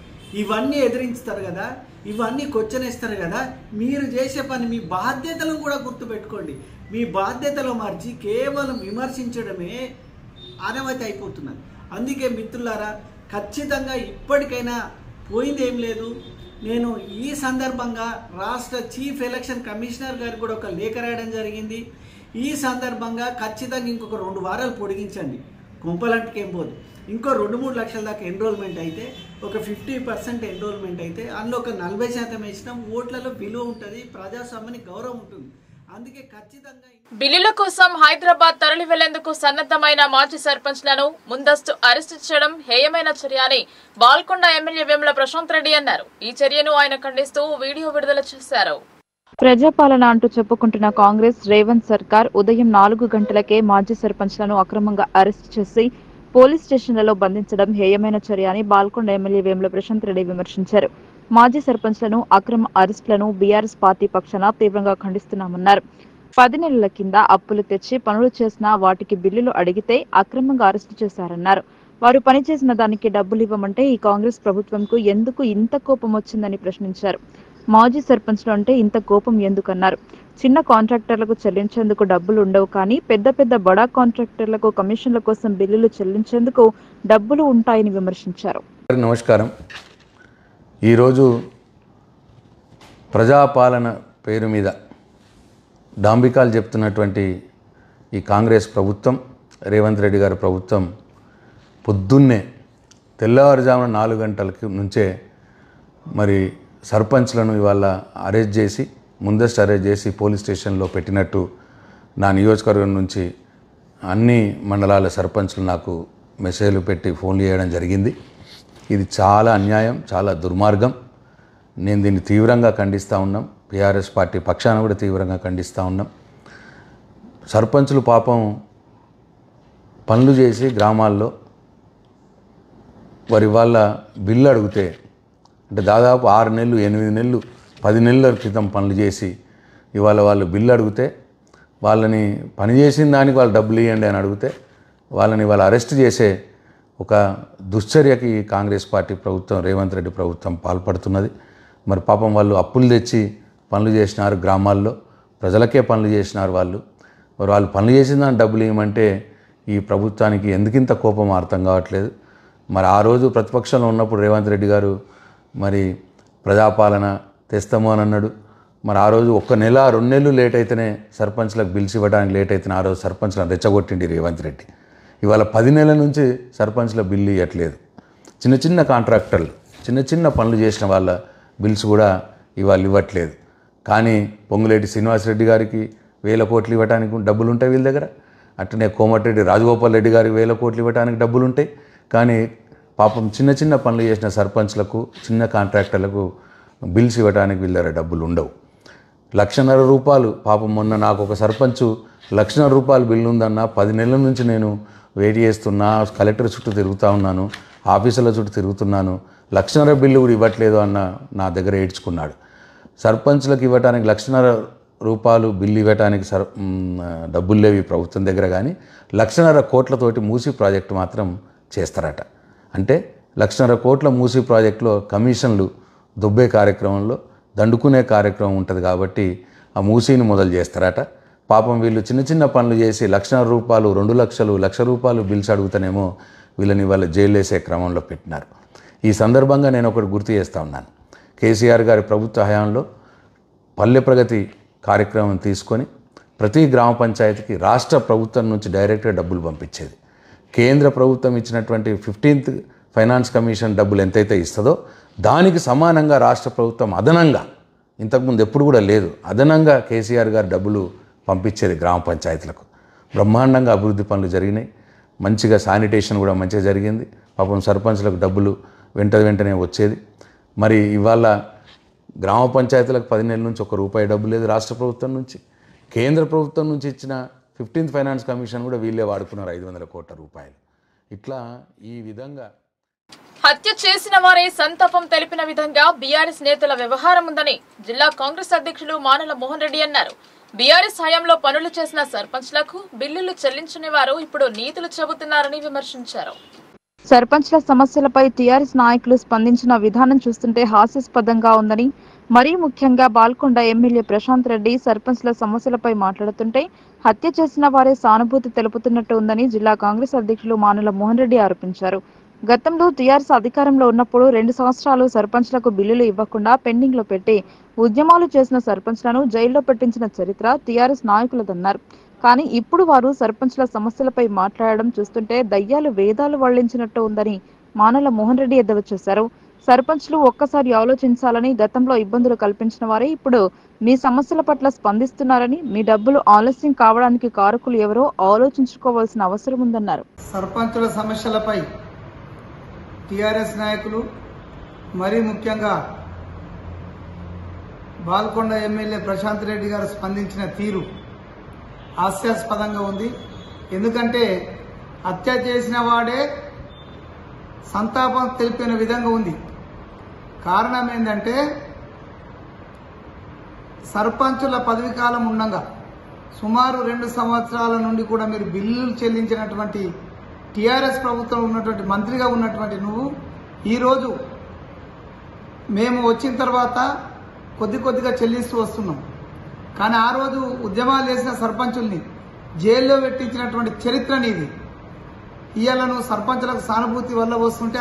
S7: ఇవన్నీ ఎదిరించుతారు కదా, ఇవన్నీ కొచ్చనేస్తారు కదా. మీరు చేసే పని, మీ బాధ్యతలను కూడా గుర్తుపెట్టుకోండి. మీ బాధ్యతలు మర్చి కేవలం విమర్శించడమే ఆనవాయితీ అయిపోతున్నది. అందుకే మిత్రులారా, ఖచ్చితంగా ఇప్పటికైనా పోయింది ఏం లేదు. నేను ఈ సందర్భంగా రాష్ట్ర చీఫ్ ఎలక్షన్ కమిషనర్ గారికి కూడా ఒక లేఖ రాయడం జరిగింది. ఈ సందర్భంగా ఖచ్చితంగా ఇంకొక 2 వారాలు పొడిగించండి. కుంపలంటికి ఏం పోదు. ఇంకో 2-3 లక్షల దాకా ఎన్రోల్మెంట్ అయితే, ఒక 50% ఎన్రోల్మెంట్ అయితే, అందులో ఒక 40% వేసినా ఓట్లలో విలువ ఉంటుంది, ప్రజాస్వామ్యానికి గౌరవం ఉంటుంది. అందుకే ఖచ్చితంగా
S1: బిల్లుల కోసం హైదరాబాద్ తరలి వెళ్లేందుకు సన్నద్దమైన మాజీ సర్పంచ్లను ముందస్తు అరెస్టు చేయడం హేయమైన చర్య అని బాల్కొండ ఎమ్మెల్యే వేముల ప్రశాంత్ రెడ్డి అన్నారు. ఈ చర్యను ఆయన ఖండిస్తూ వీడియో విడుదల చేశారు.
S3: ప్రజాపాలన అంటూ చెప్పుకుంటున్న కాంగ్రెస్ రేవంత్ సర్కార్ ఉదయం 4 గంటలకే మాజీ సర్పంచ్లను అక్రమంగా అరెస్టు చేసి పోలీస్ స్టేషన్లలో బంధించడం హేయమైన చర్య అని బాల్కొండ ఎమ్మెల్యే వేముల ప్రశాంత్ రెడ్డి విమర్శించారు. మాజీ సర్పంచ్లను అక్రమ అరెస్టులను బీఆర్ఎస్ పార్టీ పక్షాన తీవ్రంగా ఖండిస్తున్నామన్నారు. 10 నెలల కింద అప్పులు తెచ్చి పనులు చేసినా వాటికి బిల్లులు అడిగితే అక్రమంగా అరెస్టు చేశారన్నారు. వారు పనిచేసిన దానికి డబ్బులు ఇవ్వమంటే ఈ కాంగ్రెస్ ప్రభుత్వంకు ఎందుకు ఇంత కోపం వచ్చిందని ప్రశ్నించారు. మాజీ సర్పంచ్లు అంటే ఇంత కోపం ఎందుకన్నారు. చిన్న కాంట్రాక్టర్లకు చెల్లించేందుకు డబ్బులు ఉండవు, కానీ పెద్ద బడా కాంట్రాక్టర్లకు కమిషన్ల కోసం బిల్లులు చెల్లించేందుకు డబ్బులు ఉంటాయని విమర్శించారు.
S8: నమస్కారం. ఈరోజు ప్రజాపాలన పేరు మీద డాంబికాలు చెప్తున్నటువంటి ఈ కాంగ్రెస్ ప్రభుత్వం, రేవంత్ రెడ్డి గారి ప్రభుత్వం పొద్దున్నే తెల్లవారుజామున 4 గంటలకి నుంచే మరి సర్పంచ్లను ఇవాళ అరెస్ట్ చేసి, ముందస్తు అరెస్ట్ చేసి పోలీస్ స్టేషన్లో పెట్టినట్టు నా నియోజకవర్గం నుంచి అన్ని మండలాల సర్పంచ్లు నాకు మెసేజ్లు పెట్టి ఫోన్లు చేయడం జరిగింది. ఇది చాలా అన్యాయం, చాలా దుర్మార్గం. నేను దీన్ని తీవ్రంగా ఖండిస్తూ ఉన్నాం. టీఆర్ఎస్ పార్టీ పక్షాన కూడా తీవ్రంగా ఖండిస్తూ ఉన్నాం. సర్పంచులు పాపం పనులు చేసి గ్రామాల్లో వారి వాళ్ళ బిల్లు అడిగితే, అంటే దాదాపు 6 నెలలు, 8 నెలలు, 10 నెలల క్రితం పనులు చేసి ఇవాళ వాళ్ళు బిల్లు అడిగితే, వాళ్ళని పని చేసిన దానికి వాళ్ళు డబ్బులు ఇవ్వండి అని అడిగితే వాళ్ళని వాళ్ళు అరెస్ట్ చేసే ఒక దుశ్చర్యకి కాంగ్రెస్ పార్టీ ప్రభుత్వం, రేవంత్ రెడ్డి ప్రభుత్వం పాల్పడుతున్నది. మరి పాపం వాళ్ళు అప్పులు తెచ్చి పనులు చేసినారు, గ్రామాల్లో ప్రజలకే పనులు చేసినారు. వాళ్ళు పనులు చేసిన దాన్ని డబ్బులు ఇవ్వమంటే ఈ ప్రభుత్వానికి ఎందుకింత కోపం అర్థం కావట్లేదు. మరి ఆ రోజు ప్రతిపక్షంలో ఉన్నప్పుడు రేవంత్ రెడ్డి గారు మరి ప్రజాపాలన తెస్తాము అని అన్నాడు. మరి ఆ రోజు 1 నెల 2 నెలలు లేట్ అయితేనే సర్పంచ్లకు బిల్స్ ఇవ్వడానికి లేట్ అయితేనే ఆ రోజు సర్పంచ్లను రెచ్చగొట్టిండి రేవంత్ రెడ్డి. ఇవాళ 10 నెలల నుంచి సర్పంచ్ల బిల్లు ఇవ్వట్లేదు. చిన్న కాంట్రాక్టర్లు, చిన్న పనులు చేసిన వాళ్ళ బిల్స్ కూడా ఇవాళ ఇవ్వట్లేదు. కానీ పొంగులేటి శ్రీనివాసరెడ్డి గారికి 1000 కోట్లు ఇవ్వడానికి డబ్బులు ఉంటాయి వీళ్ళ దగ్గర. అట్లనే కోమటిరెడ్డి రాజగోపాల్ రెడ్డి గారికి 1000 కోట్లు ఇవ్వడానికి డబ్బులు ఉంటాయి. కానీ పాపం చిన్న చిన్న పనులు చేసిన సర్పంచ్లకు చిన్న కాంట్రాక్టర్లకు బిల్స్ ఇవ్వడానికి వీళ్ళ డబ్బులు ఉండవు. 1,50,000 రూపాయలు పాపం మొన్న నాకు ఒక సర్పంచ్ 1,00,000 రూపాయలు బిల్లు ఉందన్న 10 నెలల నుంచి నేను వెయిట్ చేస్తున్నా, కలెక్టర్ చుట్టూ తిరుగుతూ ఉన్నాను, ఆఫీసుల చుట్టూ తిరుగుతున్నాను, 1,00,000 బిల్లు కూడా ఇవ్వట్లేదు అన్న నా దగ్గర ఏడ్చుకున్నాడు. సర్పంచ్లకు ఇవ్వడానికి 1,00,000 రూపాయలు బిల్లు ఇవ్వడానికి డబ్బులు లేవు ఈ ప్రభుత్వం దగ్గర. కానీ 1,00,000 కోట్లతోటి మూసీ ప్రాజెక్టు మాత్రం చేస్తారట. అంటే 1,00,000 కోట్ల మూసీ ప్రాజెక్టులో కమిషన్లు దుబ్బే కార్యక్రమంలో దండుకునే కార్యక్రమం ఉంటుంది కాబట్టి ఆ మూసీని మొదలు చేస్తారట. పాపం వీళ్ళు చిన్న చిన్న పనులు చేసి 1,00,000 రూపాయలు 2 లక్షలు 1,00,000 రూపాయలు బిల్స్ అడుగుతానేమో వీళ్ళని వాళ్ళ జైలు వేసే క్రమంలో పెట్టినారు. ఈ సందర్భంగా నేను ఒకటి గుర్తు చేస్తూ ఉన్నాను. కేసీఆర్ గారి ప్రభుత్వ హయాంలో పల్లె ప్రగతి కార్యక్రమం తీసుకొని ప్రతి గ్రామ పంచాయతీకి రాష్ట్ర ప్రభుత్వం నుంచి డైరెక్ట్గా డబ్బులు పంపించేది. కేంద్ర ప్రభుత్వం ఇచ్చినటువంటి 15th ఫైనాన్స్ కమిషన్ డబ్బులు ఎంతైతే ఇస్తుందో దానికి సమానంగా రాష్ట్ర ప్రభుత్వం అదనంగా, ఇంతకుముందు ఎప్పుడు కూడా లేదు, అదనంగా కేసీఆర్ గారు డబ్బులు పంపించేది గ్రామ పంచాయతీలకు. బ్రహ్మాండంగా అభివృద్ధి పనులు జరిగినాయి. మంచిగా శానిటేషన్ కూడా మంచిగా జరిగింది. పాపం సర్పంచ్లకు డబ్బులు వెంటనే వచ్చేది. మరి ఇవాళ గ్రామ పంచాయతీలకు 10 నెలల నుంచి ₹1 డబ్బు లేదు రాష్ట్ర ప్రభుత్వం నుంచి. కేంద్ర ప్రభుత్వం నుంచి ఇచ్చిన 15th ఫైనాన్స్ కమిషన్ కూడా వీళ్ళే వాడుకున్నారు 500 కోట్ల రూపాయలు. ఇట్లా ఈ విధంగా
S1: హత్య చేసిన వారే సంతాపం తెలిపిన విధంగా బీఆర్ఎస్ నేతల వ్యవహారం ఉందని జిల్లా కాంగ్రెస్ అధ్యక్షులు మానల మోహన్ రెడ్డి అన్నారు. బీఆర్ఎస్ హయాంలో పనులు చేసిన సర్పంచ్లకు బిల్లులు చెల్లించని వారు ఇప్పుడు నీతులు చెబుతున్నారని విమర్శించారు.
S3: సర్పంచ్ల సమస్యలపై టీఆర్ఎస్ నాయకులు స్పందించిన విధానం చూస్తుంటే హాస్యాస్పదంగా ఉందని, మరీ ముఖ్యంగా బాల్కొండ ఎమ్మెల్యే ప్రశాంత్ రెడ్డి సర్పంచ్ల సమస్యలపై మాట్లాడుతుంటే హత్య చేసిన వారే సానుభూతి తెలుపుతున్నట్టు ఉందని జిల్లా కాంగ్రెస్ అధ్యక్షులు మానల మోహన్ రెడ్డి ఆరోపించారు. గతంలో టీఆర్ఎస్ అధికారంలో ఉన్నప్పుడు 2 సంవత్సరాలు సర్పంచ్లకు బిల్లులు ఇవ్వకుండా పెండింగ్ లో పెట్టి ఉద్యమాలు చేసిన సర్పంచ్లను జైల్లో పెట్టించిన చరిత్ర టీఆర్ఎస్ నాయకులదన్నారు. కానీ ఇప్పుడు వారు సర్పంచ్ల సమస్యలపై మాట్లాడడం చూస్తుంటే దయ్యాలు వేదాలు వల్లించినట్టు ఉందని మానల మోహన్ రెడ్డి ఎద్దేవా చేశారు. సర్పంచ్లు ఒక్కసారి ఆలోచించాలని, గతంలో ఇబ్బందులు కల్పించిన వారే ఇప్పుడు మీ సమస్యల పట్ల స్పందిస్తున్నారని, మీ డబ్బులు ఆలస్యం కావడానికి కారకులు ఎవరో ఆలోచించుకోవాల్సిన అవసరం ఉందన్నారు.
S9: సర్పంచుల సమస్యలపై టీఆర్ఎస్ నాయకులు, మరీ ముఖ్యంగా బాల్కొండ ఎమ్మెల్యే ప్రశాంత్ రెడ్డి గారు స్పందించిన తీరు హాస్యాస్పదంగా ఉంది. ఎందుకంటే హత్య చేసిన వాడే సంతాపం తెలిపిన విధంగా ఉంది. కారణం ఏంటంటే సర్పంచుల పదవి కాలం ఉండగా సుమారు 2 సంవత్సరాల నుండి కూడా మీరు బిల్లులు చెల్లించినటువంటి టీఆర్ఎస్ ప్రభుత్వం ఉన్నటువంటి మంత్రిగా ఉన్నటువంటి నువ్వు ఈరోజు మేము వచ్చిన తర్వాత కొద్దిగా చెల్లిస్తూ వస్తున్నాం. కానీ ఆ రోజు ఉద్యమాలు చేసిన సర్పంచుల్ని జైల్లో పెట్టించినటువంటి చరిత్ర నీది. ఇవాళ నువ్వు సర్పంచులకు సానుభూతి వల్ల వస్తుంటే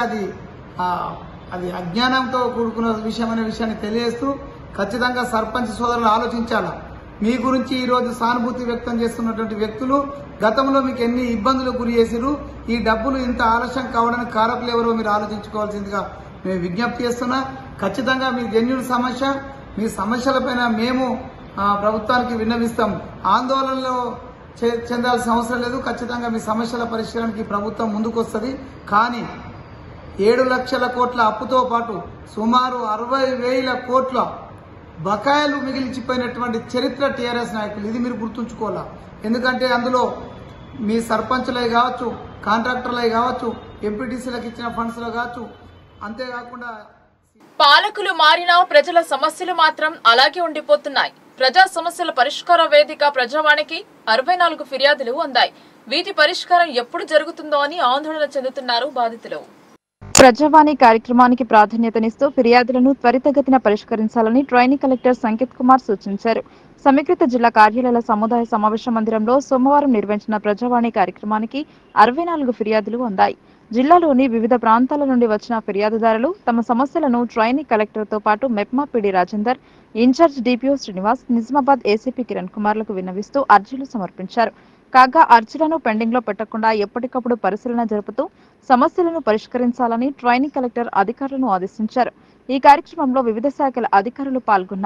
S9: అది అజ్ఞానంతో కూడుకున్న విషయం అనే విషయాన్ని తెలియజేస్తూ ఖచ్చితంగా సర్పంచ్ సోదరులు ఆలోచించాలా. మీ గురించి ఈరోజు సానుభూతి వ్యక్తం చేస్తున్నటువంటి వ్యక్తులు గతంలో మీకు ఎన్ని ఇబ్బందులు గురి చేసిరు, ఈ డబ్బులు ఇంత ఆలస్యం కావడానికి కారకులు ఎవరో మీరు ఆలోచించుకోవాల్సిందిగా మేము విజ్ఞప్తి చేస్తున్నా. ఖచ్చితంగా మీ జెన్యూన్ సమస్య, మీ సమస్యలపైన మేము ప్రభుత్వానికి విన్నవిస్తాం. ఆందోళనలో చెందాల్సిన అవసరం లేదు. ఖచ్చితంగా మీ సమస్యల పరిష్కారానికి ప్రభుత్వం ముందుకొస్తుంది. కానీ 7 లక్షల కోట్ల అప్పుతో పాటు సుమారు 60,000 కోట్ల బకాయిలు మిగిలిచిపోయినటువంటి చరిత్ర టీఆర్ఎస్ నాయకులు. ఇది మీరు గుర్తుంచుకోవాలా. ఎందుకంటే అందులో మీ సర్పంచులే కావచ్చు, కాంట్రాక్టర్లే కావచ్చు, ఎంపీటీసీలకు ఇచ్చిన ఫండ్స్లో కావచ్చు. అంతేకాకుండా
S1: పాలకులు మారినా ప్రజల సమస్యలు మాత్రం అలాగే ఉండిపోతున్నాయి. ప్రజా సమస్యల పరిష్కార వేదిక ప్రజావాణికి 64 ఫిర్యాదులు అందాయి. వీటి పరిష్కారం ఎప్పుడు జరుగుతుందో అని ఆందోళన చెందుతున్నారు బాధితులు.
S3: ప్రజావాణి కార్యక్రమానికి ప్రాధాన్యతనిస్తూ ఫిర్యాదులను త్వరితగతిన పరిష్కరించాలని ట్రైనీ కలెక్టర్ సంకేత్ కుమార్ సూచించారు. సమీకృత జిల్లా కార్యాలయాల సముదాయ సమావేశ మందిరంలో సోమవారం నిర్వహించిన ప్రజావాణి కార్యక్రమానికి 64 ఫిర్యాదులు అందాయి. జిల్లాలోని వివిధ ప్రాంతాల నుండి వచ్చిన ఫిర్యాదుదారులు తమ సమస్యలను ట్రైనీ కలెక్టర్తో పాటు MEPMA PD Rajender, in-charge DPO Srinivas, Nizamabad ACP Kiran కుమార్లకు విన్నవిస్తూ అర్జీలు సమర్పించారు. కాగా అర్జీలను పెండింగ్ లో పెట్టకుండా ఎప్పటికప్పుడు పరిశీలన జరుపుతూ సమస్యలను పరిష్కరించాలని ట్రైనీ కలెక్టర్ అధికారులను ఆదేశించారు. ఈ కార్యక్రమంలో వివిధ శాఖల అధికారులు పాల్గొన్నారు.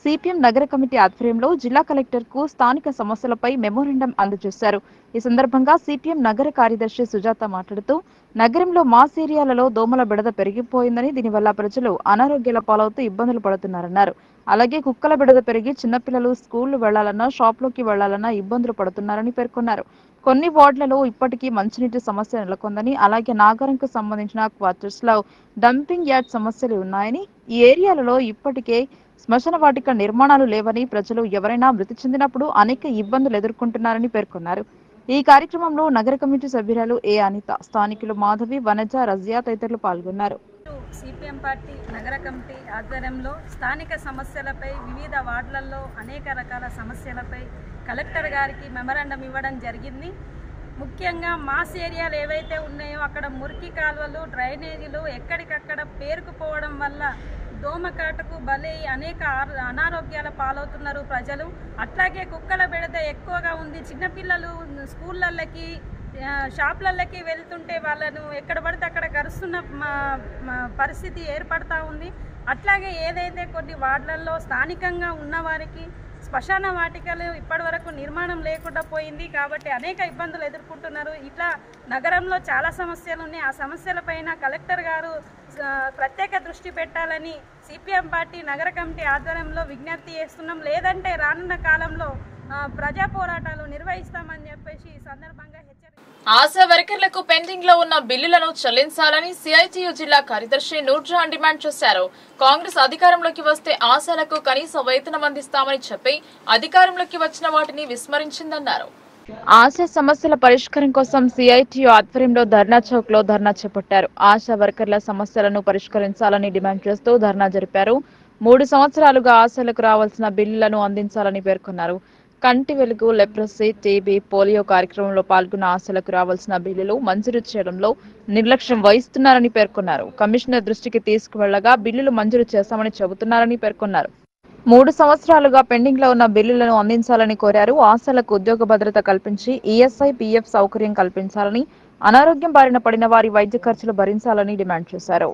S3: సిపిఎం నగర కమిటీ ఆధ్వర్యంలో జిల్లా కలెక్టర్ కు స్థానిక సమస్యలపై మెమోరాండం అందజేశారు. ఈ సందర్భంగా సిపిఎం నగర కార్యదర్శి సుజాత మాట్లాడుతూ నగరంలో మాస్ ఏరియాలలో దోమల బెడద పెరిగిపోయిందని, దీనివల్ల ప్రజలు అనారోగ్యాల పాలవుతూ ఇబ్బందులు పడుతున్నారన్నారు. అలాగే కుక్కల బెడద పెరిగి చిన్నపిల్లలు స్కూళ్లు వెళ్లాలన్నా, షాప్లోకి వెళ్లాలన్నా ఇబ్బందులు పడుతున్నారని పేర్కొన్నారు. కొన్ని వార్డులలో ఇప్పటికీ మంచినీటి సమస్య నెలకొందని, అలాగే నాగారంకు సంబంధించిన క్వార్టర్స్ లో డంపింగ్ యార్డ్ సమస్యలు ఉన్నాయని, ఈ ఏరియాలలో ఇప్పటికే శ్మశాన వాటిక నిర్మాణాలు లేవని, ప్రజలు ఎవరైనా మృతి చెందినప్పుడు అనేక ఇబ్బందులు ఎదుర్కొంటున్నారని పేర్కొన్నారు. ఈ కార్యక్రమంలో నగర కమిటీ సభ్యురాలు ఏ అనిత, స్థానికులు మాధవి, వనజ, రజియా తదితరులు పాల్గొన్నారు.
S10: సిపిఎం పార్టీ నగర కమిటీ ఆధ్వర్యంలో స్థానిక సమస్యలపై వివిధ వార్డులలో అనేక రకాల సమస్యలపై కలెక్టర్ గారికి మెమరాండం ఇవ్వడం జరిగింది. ముఖ్యంగా మాస్ ఏరియాలు ఏవైతే ఉన్నాయో అక్కడ మురికి కాలువలు, డ్రైనేజీలు ఎక్కడికక్కడ పేరుకుపోవడం వల్ల దోమకాటుకు బలి అనేక అనారోగ్యాల పాలవుతున్నారు ప్రజలు. అట్లాగే కుక్కల బెడద ఎక్కువగా ఉంది. చిన్నపిల్లలు స్కూళ్ళకి, షాపులకి వెళ్తుంటే వాళ్ళను ఎక్కడ పడితే అక్కడ కరుస్తున్న పరిస్థితి ఏర్పడతా ఉంది. అట్లాగే ఏదైతే కొన్ని వార్డులలో స్థానికంగా ఉన్నవారికి శ్మశాన వాటికలు ఇప్పటి వరకు నిర్మాణం లేకుండా పోయింది కాబట్టి అనేక ఇబ్బందులు ఎదుర్కొంటున్నారు. ఇట్లా నగరంలో చాలా సమస్యలు ఉన్నాయి. ఆ సమస్యలపైన కలెక్టర్ గారు ప్రత్యేక దృష్టి పెట్టాలని సిపిఎం పార్టీ నగర కమిటీ ఆధ్వర్యంలో విజ్ఞప్తి చేస్తున్నాం. లేదంటే రానున్న కాలంలో ప్రజా పోరాటాలు నిర్వహిస్తామని చెప్పేసి ఈ సందర్భంగా
S1: ఆశా వర్కర్లకు పెండింగ్ లో ఉన్న బిల్లులను చెల్లించాలని సిఐటియు జిల్లా కార్యదర్శి నూర్జహాన్ డిమాండ్ చేశారు. కాంగ్రెస్ అధికారంలోకి వస్తే ఆశాలకు కనీస వేతనం అందిస్తామని చెప్పి అధికారంలోకి వచ్చిన వాటిని విస్మరించిందన్నారు.
S3: ఆశా సమస్యల పరిష్కారం కోసం సిఐటియు ఆధ్వర్యంలో ధర్నా చౌక్ లో ధర్నా చేపట్టారు. ఆశా వర్కర్ల సమస్యలను పరిష్కరించాలని డిమాండ్ చేస్తూ ధర్నా జరిపారు. 3 సంవత్సరాలుగా ఆశాలకు రావాల్సిన బిల్లులను అందించాలని పేర్కొన్నారు. కంటి వెలుగు, లెప్రసీ, టీబీ, పోలియో కార్యక్రమంలో పాల్గొన్న ఆశలకు రావాల్సిన బిల్లులు మంజూరు చేయడంలో నిర్లక్ష్యం వహిస్తున్నారని పేర్కొన్నారు. కమిషనర్ దృష్టికి తీసుకువెళ్లగా బిల్లులు మంజూరు చేస్తామని చెబుతున్నారని పేర్కొన్నారు. 3 సంవత్సరాలుగా పెండింగ్ లో ఉన్న బిల్లులను అందించాలని కోరారు. ఆశలకు ఉద్యోగ భద్రత కల్పించి ఈఎస్ఐ, పీఎఫ్ సౌకర్యం కల్పించాలని, అనారోగ్యం బారిన పడిన వారి వైద్య ఖర్చులు భరించాలని డిమాండ్ చేశారు.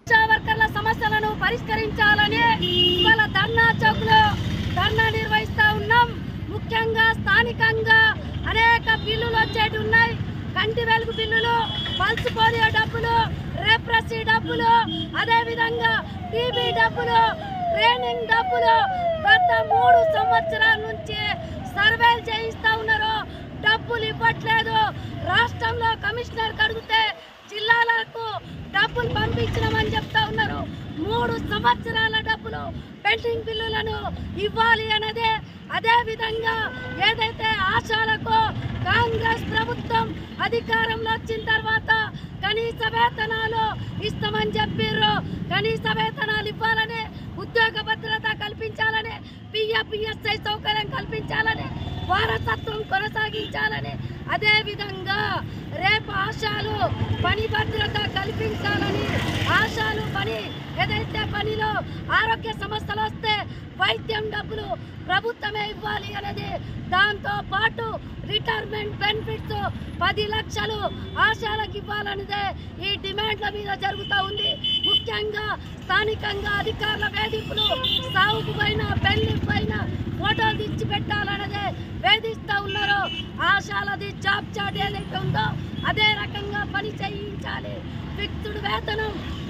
S10: సమస్యలను పరిష్కరించాలని ఇవాళ ధర్నా చౌక్ లో ధర్నా నిర్వహిస్తా ఉన్నాం. ముఖ్యంగా స్థానికంగా అనేక బిల్లులు వచ్చేటి ఉన్నాయి. కంటి వెలుగు బిల్లులు, పల్స్ పోలియో డబ్బులు, రెప్రసీ డబ్బులు, అదేవిధంగా టీబీ డబ్బులు, ట్రైనింగ్ డబ్బులు గత 3 సంవత్సరాల నుంచి సర్వేలు చేయిస్తా ఉన్నారు. డబ్బులు ఇవ్వట్లేదు. రాష్ట్రంలో కమిషనర్ అడిగితే జిల్లాలకు డబ్బులు పంపించమని చెప్తా ఉన్నారు. 3 సంవత్సరాల డబ్బులు పెండింగ్ బిల్లులను ఇవ్వాలి అనేది. అదే విధంగా ఏదైతే ఆశాలకు కాంగ్రెస్ ప్రభుత్వం అధికారంలో వచ్చిన తర్వాత కనీస వేతనాలు ఇస్తామని చెప్పారు. కనీస వేతనాలు ఇవ్వాలని, ఉద్యోగ భద్రత కల్పించాలని, పిఎఫ్ఈఎస్ఐ సౌకర్యం కల్పించాలని, వారసత్వం కొనసాగించాలని, అదే విధంగా రేపు ఆశాలు పని భద్రత కల్పించాలని, ఆశాలు పని ఏదైతే పనిలో ఆరోగ్య సమస్యలు వస్తే వైద్యం డబ్బులు ప్రభుత్వమే ఇవ్వాలి అనేది. దాంతో పాటు రిటైర్మెంట్ బెనిఫిట్స్ 10 లక్షలు ఆశాలకు ఇవ్వాలనేదే ఈ డిమాండ్ల మీద జరుగుతూ ఉంది. ముఖ్యంగా స్థానికంగా అధికారుల వేధింపులు, సాగుకు పైన, పెళ్లి పైన ఫోటోలు తెచ్చి పెట్టాలనేదే వేధిస్తూ ఉన్నారు. ఆశాలది జాబ్ చార్ట్ ఏదైతే ఉందో అదే రకంగా పని చేయించాలి. ఫిక్స్డ్ వేతనం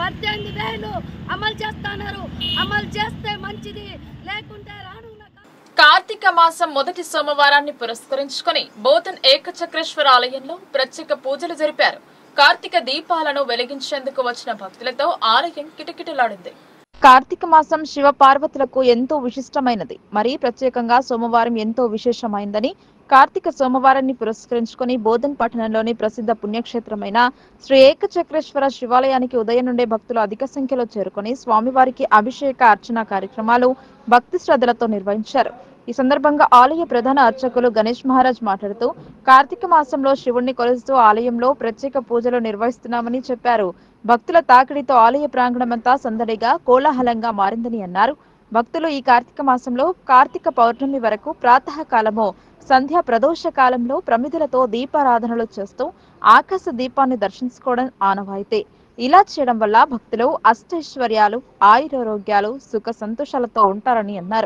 S10: 18,000 అమలు చేస్తున్నారు. అమలు చేస్తే మంచిది, లేకుంటే రానున్న
S1: కార్తీక మాసం మొదటి సోమవారాన్ని పురస్కరించుకుని బోధన్ ఏకచక్రేశ్వర ఆలయంలో ప్రత్యేక పూజలు జరిపారు. కార్తీక దీపాలను వెలిగించేందుకు వచ్చిన భక్తులతో ఆలయం కిటకిటలాడింది.
S3: కార్తీక మాసం శివ పార్వతులకు ఎంతో విశిష్టమైనది. మరి ప్రత్యేకంగా సోమవారం ఎంతో విశేషమైందని కార్తీక సోమవారాన్ని పురస్కరించుకుని బోధన్ పట్టణంలోని ప్రసిద్ధ పుణ్యక్షేత్రమైన శ్రీ ఏకచక్రేశ్వర శివాలయానికి ఉదయం నుండే భక్తులు అధిక సంఖ్యలో చేరుకుని స్వామివారికి అభిషేక, అర్చన కార్యక్రమాలు భక్తి శ్రద్ధలతో నిర్వహించారు. ఈ సందర్భంగా ఆలయ ప్రధాన అర్చకులు గణేష్ మహారాజ్ మాట్లాడుతూ కార్తీక మాసంలో శివుణ్ణి కొలుస్తూ ఆలయంలో ప్రత్యేక పూజలు నిర్వహిస్తున్నామని చెప్పారు. భక్తుల తాకిడితో ఆలయ ప్రాంగణమంతా సందడిగా, కోలాహలంగా మారిందని అన్నారు. భక్తులు ఈ కార్తీక మాసంలో కార్తీక పౌర్ణమి వరకు ప్రాతకాలము, సంధ్యా ప్రదోష కాలంలో ప్రమిదలతో దీపారాధనలు చేస్తూ ఆకాశ దీపాన్ని దర్శించుకోవడం ఆనవాయితీ. ఇలా చేయడం వల్ల భక్తులు అష్టైశ్వర్యాలు, ఆయురారోగ్యాలు, సుఖ సంతోషాలతో ఉంటారని అన్నారు.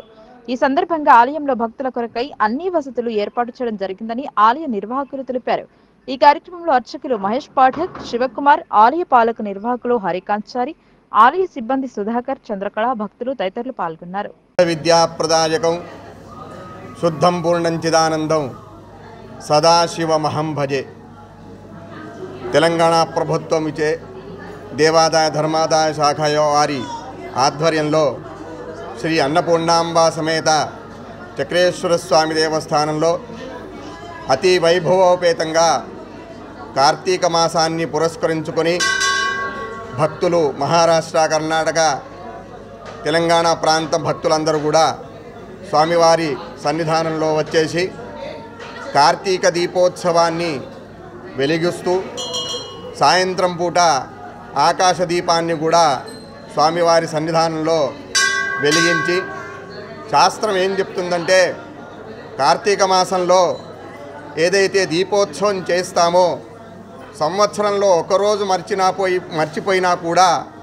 S3: ఈ సందర్భంగా ఆలయంలో భక్తుల కొరకై అన్ని వసతులు ఏర్పాటు చేయడం జరిగిందని ఆలయ నిర్వాహకులు తెలిపారు. ఈ కార్యక్రమంలో అర్చకులు మహేష్ పాఠక్, శివకుమార్, ఆలయ పాలక నిర్వాహకులు హరికాంచారి, ఆలయ సిబ్బంది సుధాకర్, చంద్రకళ, భక్తులు తదితరులు పాల్గొన్నారు.
S11: విద్యాప్రదాయకం శుద్ధం పూర్ణం చిదానందం సదాశివమహం భజే. తెలంగాణ ప్రభుత్వం ఇచ్చే దేవాదాయ ధర్మాదాయ శాఖ వారి ఆధ్వర్యంలో శ్రీ అన్నపూర్ణాంబ సమేత చక్రేశ్వర స్వామి దేవస్థానంలో అతి వైభవోపేతంగా కార్తీక మాసాన్ని పురస్కరించుకొని భక్తులు మహారాష్ట్ర, కర్ణాటక, తెలంగాణ ప్రాంత భక్తులందరూ కూడా స్వామివారి సన్నిధానంలో వచ్చేసి కార్తీక దీపోత్సవాన్ని వెలిగిస్తూ సాయంత్రం పూట ఆకాశ దీపాన్ని కూడా స్వామివారి సన్నిధానంలో వెలిగించి, శాస్త్రం ఏం చెప్తుందంటే కార్తీక మాసంలో ఏదైతే దీపోత్సవం చేస్తామో సంవత్సరంలో ఒకరోజు మర్చిపోయినా కూడా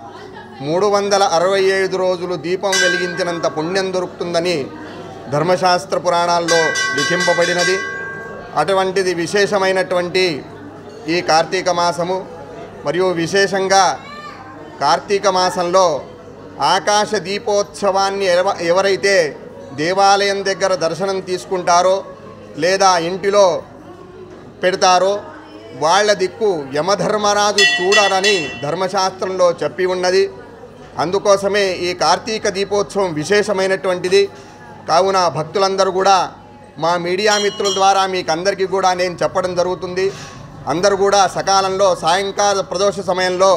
S11: 365 రోజులు దీపం వెలిగించినంత పుణ్యం దొరుకుతుందని ధర్మశాస్త్ర పురాణాల్లో లిఖింపబడినది. అటువంటిది విశేషమైనటువంటి ఈ కార్తీక మాసము. మరియు విశేషంగా కార్తీక మాసంలో ఆకాశ దీపోత్సవాన్ని ఎవరైతే దేవాలయం దగ్గర దర్శనం తీసుకుంటారో లేదా ఇంటిలో పెడతారో వాళ్ళ దిక్కు యమధర్మరాజు చూడాలని ధర్మశాస్త్రంలో చెప్పి ఉన్నది. అందుకోసమే ఈ కార్తీక దీపోత్సవం విశేషమైనటువంటిది. కావున భక్తులందరూ కూడా మా మీడియా మిత్రుల ద్వారా మీకు అందరికీ కూడా నేను చెప్పడం జరుగుతుంది. అందరూ కూడా సకాలంలో సాయంకాల ప్రదోష సమయంలో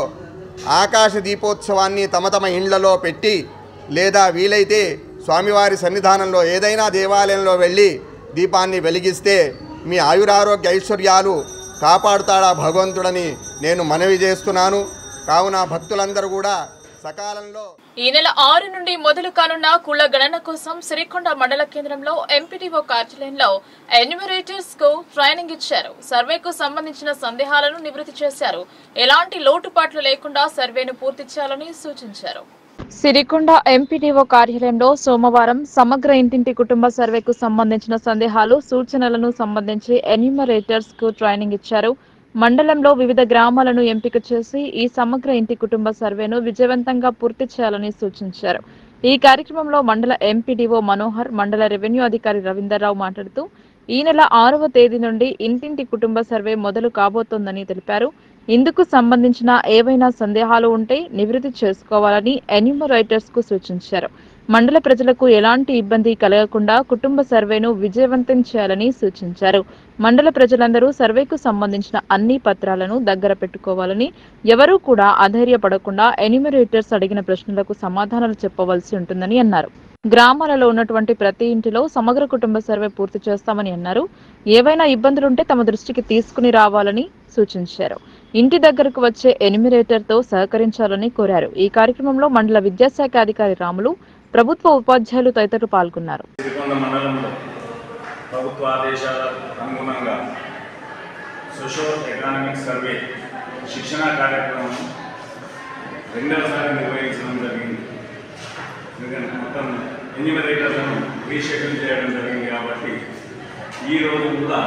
S11: ఆకాశ దీపోత్సవాన్ని తమ తమ ఇండ్లలో పెట్టి లేదా వీలైతే స్వామివారి సన్నిధానంలో ఏదైనా దేవాలయంలో వెళ్ళి దీపాన్ని వెలిగిస్తే మీ ఆయురారోగ్య ఐశ్వర్యాలు కాపాడుతాడా భగవంతుడని నేను మనవి చేస్తున్నాను. కావున భక్తులందరూ కూడా సకాలంలో
S1: ఈ నెల 6 నుండి మొదలు కానున్న కుల గణన కోసం సిరికొండ మండల కేంద్రంలో ఎంపీడీఓ కార్యాలయంలో ఎన్యూమరేటర్స్ కు ట్రైనింగ్ ఇచ్చారు. సర్వేకు సంబంధించిన సందేహాలను నివృత్తి చేశారు. ఎలాంటి లోటుపాట్లు లేకుండా సర్వేను పూర్తి చేయాలని సూచించారు.
S3: సిరికొండ ఎంపీడీఓ కార్యాలయంలో సోమవారం సమగ్ర ఇంటింటి కుటుంబ సర్వేకు సంబంధించిన సందేహాలు, సూచనలను సంబంధించి ఎన్యూమరేటర్స్ కు ట్రైనింగ్ ఇచ్చారు. మండలంలో వివిధ గ్రామాలను ఎంపిక చేసి ఈ సమగ్ర ఇంటి కుటుంబ సర్వేను విజయవంతంగా పూర్తి చేయాలని సూచించారు. ఈ కార్యక్రమంలో మండల ఎంపీడీఓ మనోహర్, మండల రెవెన్యూ అధికారి రవీందర్రావు మాట్లాడుతూ ఈ నెల 6వ తేదీ నుండి ఇంటింటి కుటుంబ సర్వే మొదలు కాబోతోందని తెలిపారు. ఇందుకు సంబంధించిన ఏవైనా సందేహాలు ఉంటే నివృత్తి చేసుకోవాలని ఎన్యూమరేటర్స్ కు సూచించారు. మండల ప్రజలకు ఎలాంటి ఇబ్బంది కలగకుండా కుటుంబ సర్వేను విజయవంతం చేయాలని సూచించారు. మండల ప్రజలందరూ సర్వేకు సంబంధించిన అన్ని పత్రాలను దగ్గర పెట్టుకోవాలని, ఎవరూ కూడా అధైర్యపడకుండా ఎన్యూమరేటర్స్ అడిగిన ప్రశ్నలకు సమాధానాలు చెప్పవలసి ఉంటుందని అన్నారు. గ్రామాలలో ఉన్నటువంటి ప్రతి ఇంటిలో సమగ్ర కుటుంబ సర్వే పూర్తి చేస్తామని అన్నారు. ఏవైనా ఇబ్బందులుంటే తమ దృష్టికి తీసుకుని రావాలని సూచించారు. ఇంటి దగ్గరకు వచ్చే ఎన్యూమరేటర్తో సహకరించాలని కోరారు. ఈ కార్యక్రమంలో మండల విద్యాశాఖ అధికారి రాములు, ప్రభుత్వ ఉపాధ్యాయులు తదితరులు పాల్గొన్నారు.
S12: సిరికొండ మండలంలో ప్రభుత్వ ఆదేశాల అనుగుణంగా సోషో ఎకనామిక్ సర్వే శిక్షణ కార్యక్రమం రెండవసారి నిర్వహించడం జరిగింది. ఎందుకంటే మొత్తం ఎన్యూమరేటర్లను రీషెడ్యూల్ చేయడం జరిగింది కాబట్టి ఈరోజు కూడా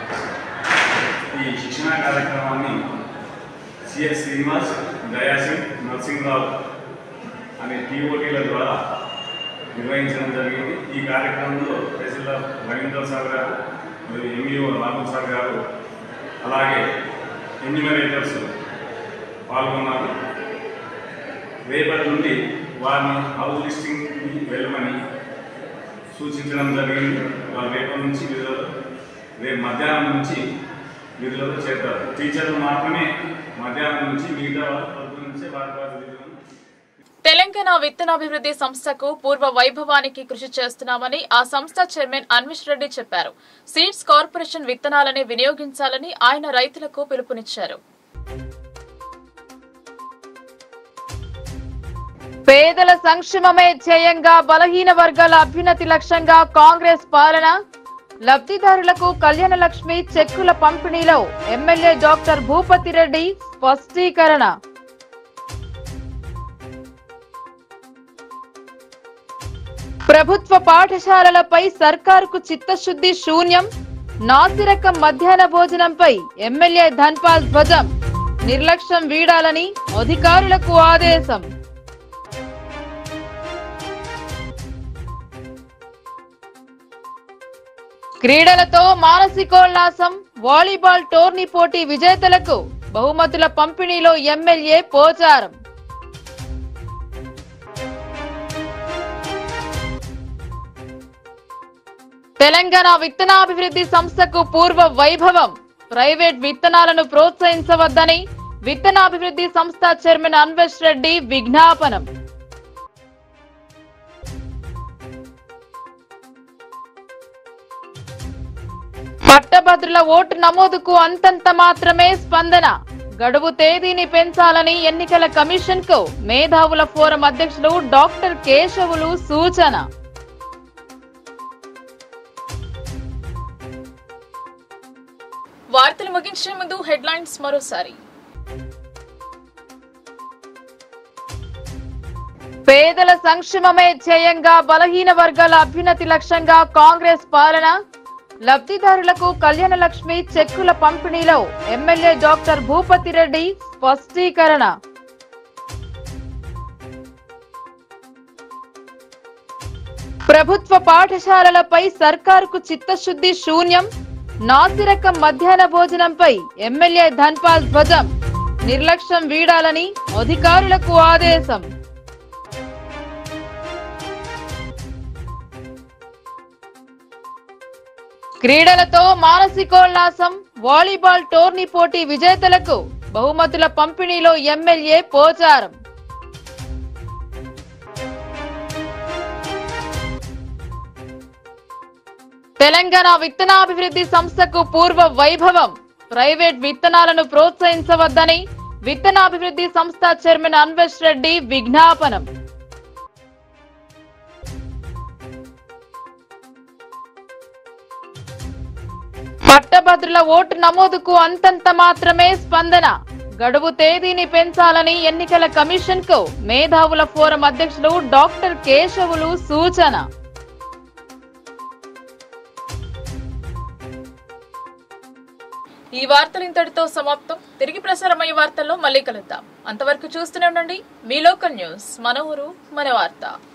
S12: ఈ శిక్షణ కార్యక్రమాన్ని సిఎస్ శ్రీనివాస్, దయాసింగ్, నరసింహరావు అనే టీఓటీల ద్వారా నిర్వహించడం జరిగింది. ఈ కార్యక్రమంలో తహసీల్దార్ రవీంద్ర సార్ గారు, ఎంఈఓ రాఘవ్ సార్ గారు, అలాగే ఎన్యూమరేటర్స్ పాల్గొన్నారు. రేపటి నుండి వారిని హౌస్ లిస్టింగ్కి వెళ్ళమని సూచించడం జరిగింది. వారు రేపటి నుంచి రేపు మధ్యాహ్నం నుంచి విధులలో చేస్తారు. టీచర్లు మాత్రమే మధ్యాహ్నం నుంచి, మిగతా పొద్దు నుంచి వారి విధులను.
S1: తెలంగాణ విత్తనాభివృద్ధి సంస్థకు పూర్వ వైభవానికి కృషి చేస్తున్నామని ఆ సంస్థ చైర్మన్ అన్విష్ రెడ్డి చెప్పారు. సీడ్స్ కార్పొరేషన్ విత్తనాలని వినియోగించాలని ఆయన రైతులకు పిలుపునిచ్చారు.
S3: పేదల సంక్షేమమే ధ్యేయంగా బలహీన వర్గాల అభ్యున్నతి లక్ష్యంగా కాంగ్రెస్ పాలన, లబ్ధిదారులకు కళ్యాణ లక్ష్మి చెక్కుల పంపిణీలో ఎమ్మెల్యే డాక్టర్ భూపతిరెడ్డి స్పష్టీకరణ. ప్రభుత్వ పాఠశాలలపై సర్కారుకు చిత్తశుద్ధి శూన్యం, నాసిరకం మధ్యాహ్న భోజనంపై ఎమ్మెల్యే ధన్పాల్ ధ్వజం, నిర్లక్ష్యం వీడాలని అధికారులకు ఆదేశం. క్రీడలతో మానసికోల్లాసం, వాలీబాల్ టోర్నీ పోటీ విజేతలకు బహుమతుల పంపిణీలో ఎమ్మెల్యే పోచారం. తెలంగాణ విత్తనాభివృద్ధి సంస్థకు పూర్వ వైభవం, ప్రైవేట్ విత్తనాలను ప్రోత్సహించవద్దని విత్తనాభివృద్ధి సంస్థ చైర్మన్ అన్వేష్ రెడ్డి విజ్ఞాపనం. పట్టభద్రుల ఓటు నమోదుకు అంతంత మాత్రమే స్పందన, గడువు తేదీని పెంచాలని ఎన్నికల కమిషన్ కు మేధావుల ఫోరం అధ్యక్షులు డాక్టర్ కేశవులు సూచన.
S1: వార్తలు ముగించే ముందు హెడ్లైన్స్ మరోసారి.
S3: పేదల సంక్షేమమే ధ్యేయంగా బలహీన వర్గాల అభ్యున్నతి లక్ష్యంగా కాంగ్రెస్ పాలన, లబ్ధిదారులకు కళ్యాణ లక్ష్మి చెక్కుల పంపిణీలో ఎమ్మెల్యే డాక్టర్ భూపతిరెడ్డి స్పష్టీకరణ. ప్రభుత్వ పాఠశాలలపై సర్కారుకు చిత్తశుద్ధి శూన్యం, నాసిరకం మధ్యాహ్న భోజనంపై ఎమ్మెల్యే ధన్పాల్ ధ్వజం, నిర్లక్ష్యం వీడాలని అధికారులకు ఆదేశం. క్రీడలతో మానసికోల్లాసం, వాలీబాల్ టోర్నీ పోటీ విజేతలకు బహుమతుల పంపిణీలో ఎమ్మెల్యే పోచారం. తెలంగాణ విత్తనాభివృద్ధి సంస్థకు పూర్వ వైభవం, ప్రైవేట్ విత్తనాలను ప్రోత్సహించవద్దని విత్తనాభివృద్ధి సంస్థ చైర్మన్ అన్వేష్ రెడ్డి విజ్ఞాపనం. పట్టభద్రుల ఓటు నమోదుకు అంతంత మాత్రమే స్పందన, గడువు తేదీని పెంచాలని ఎన్నికల కమిషన్ కు మేధావుల ఫోరం అధ్యక్షులు డాక్టర్ కేశవులు సూచన.
S1: ఈ వార్తలు ఇంతటితో సమాప్తం. తిరిగి ప్రసారమయ్యే వార్తల్లో మళ్ళీ కలుద్దాం. అంతవరకు చూస్తూనే ఉండండి మీ లోకల్ న్యూస్, మన ఊరు మన వార్త.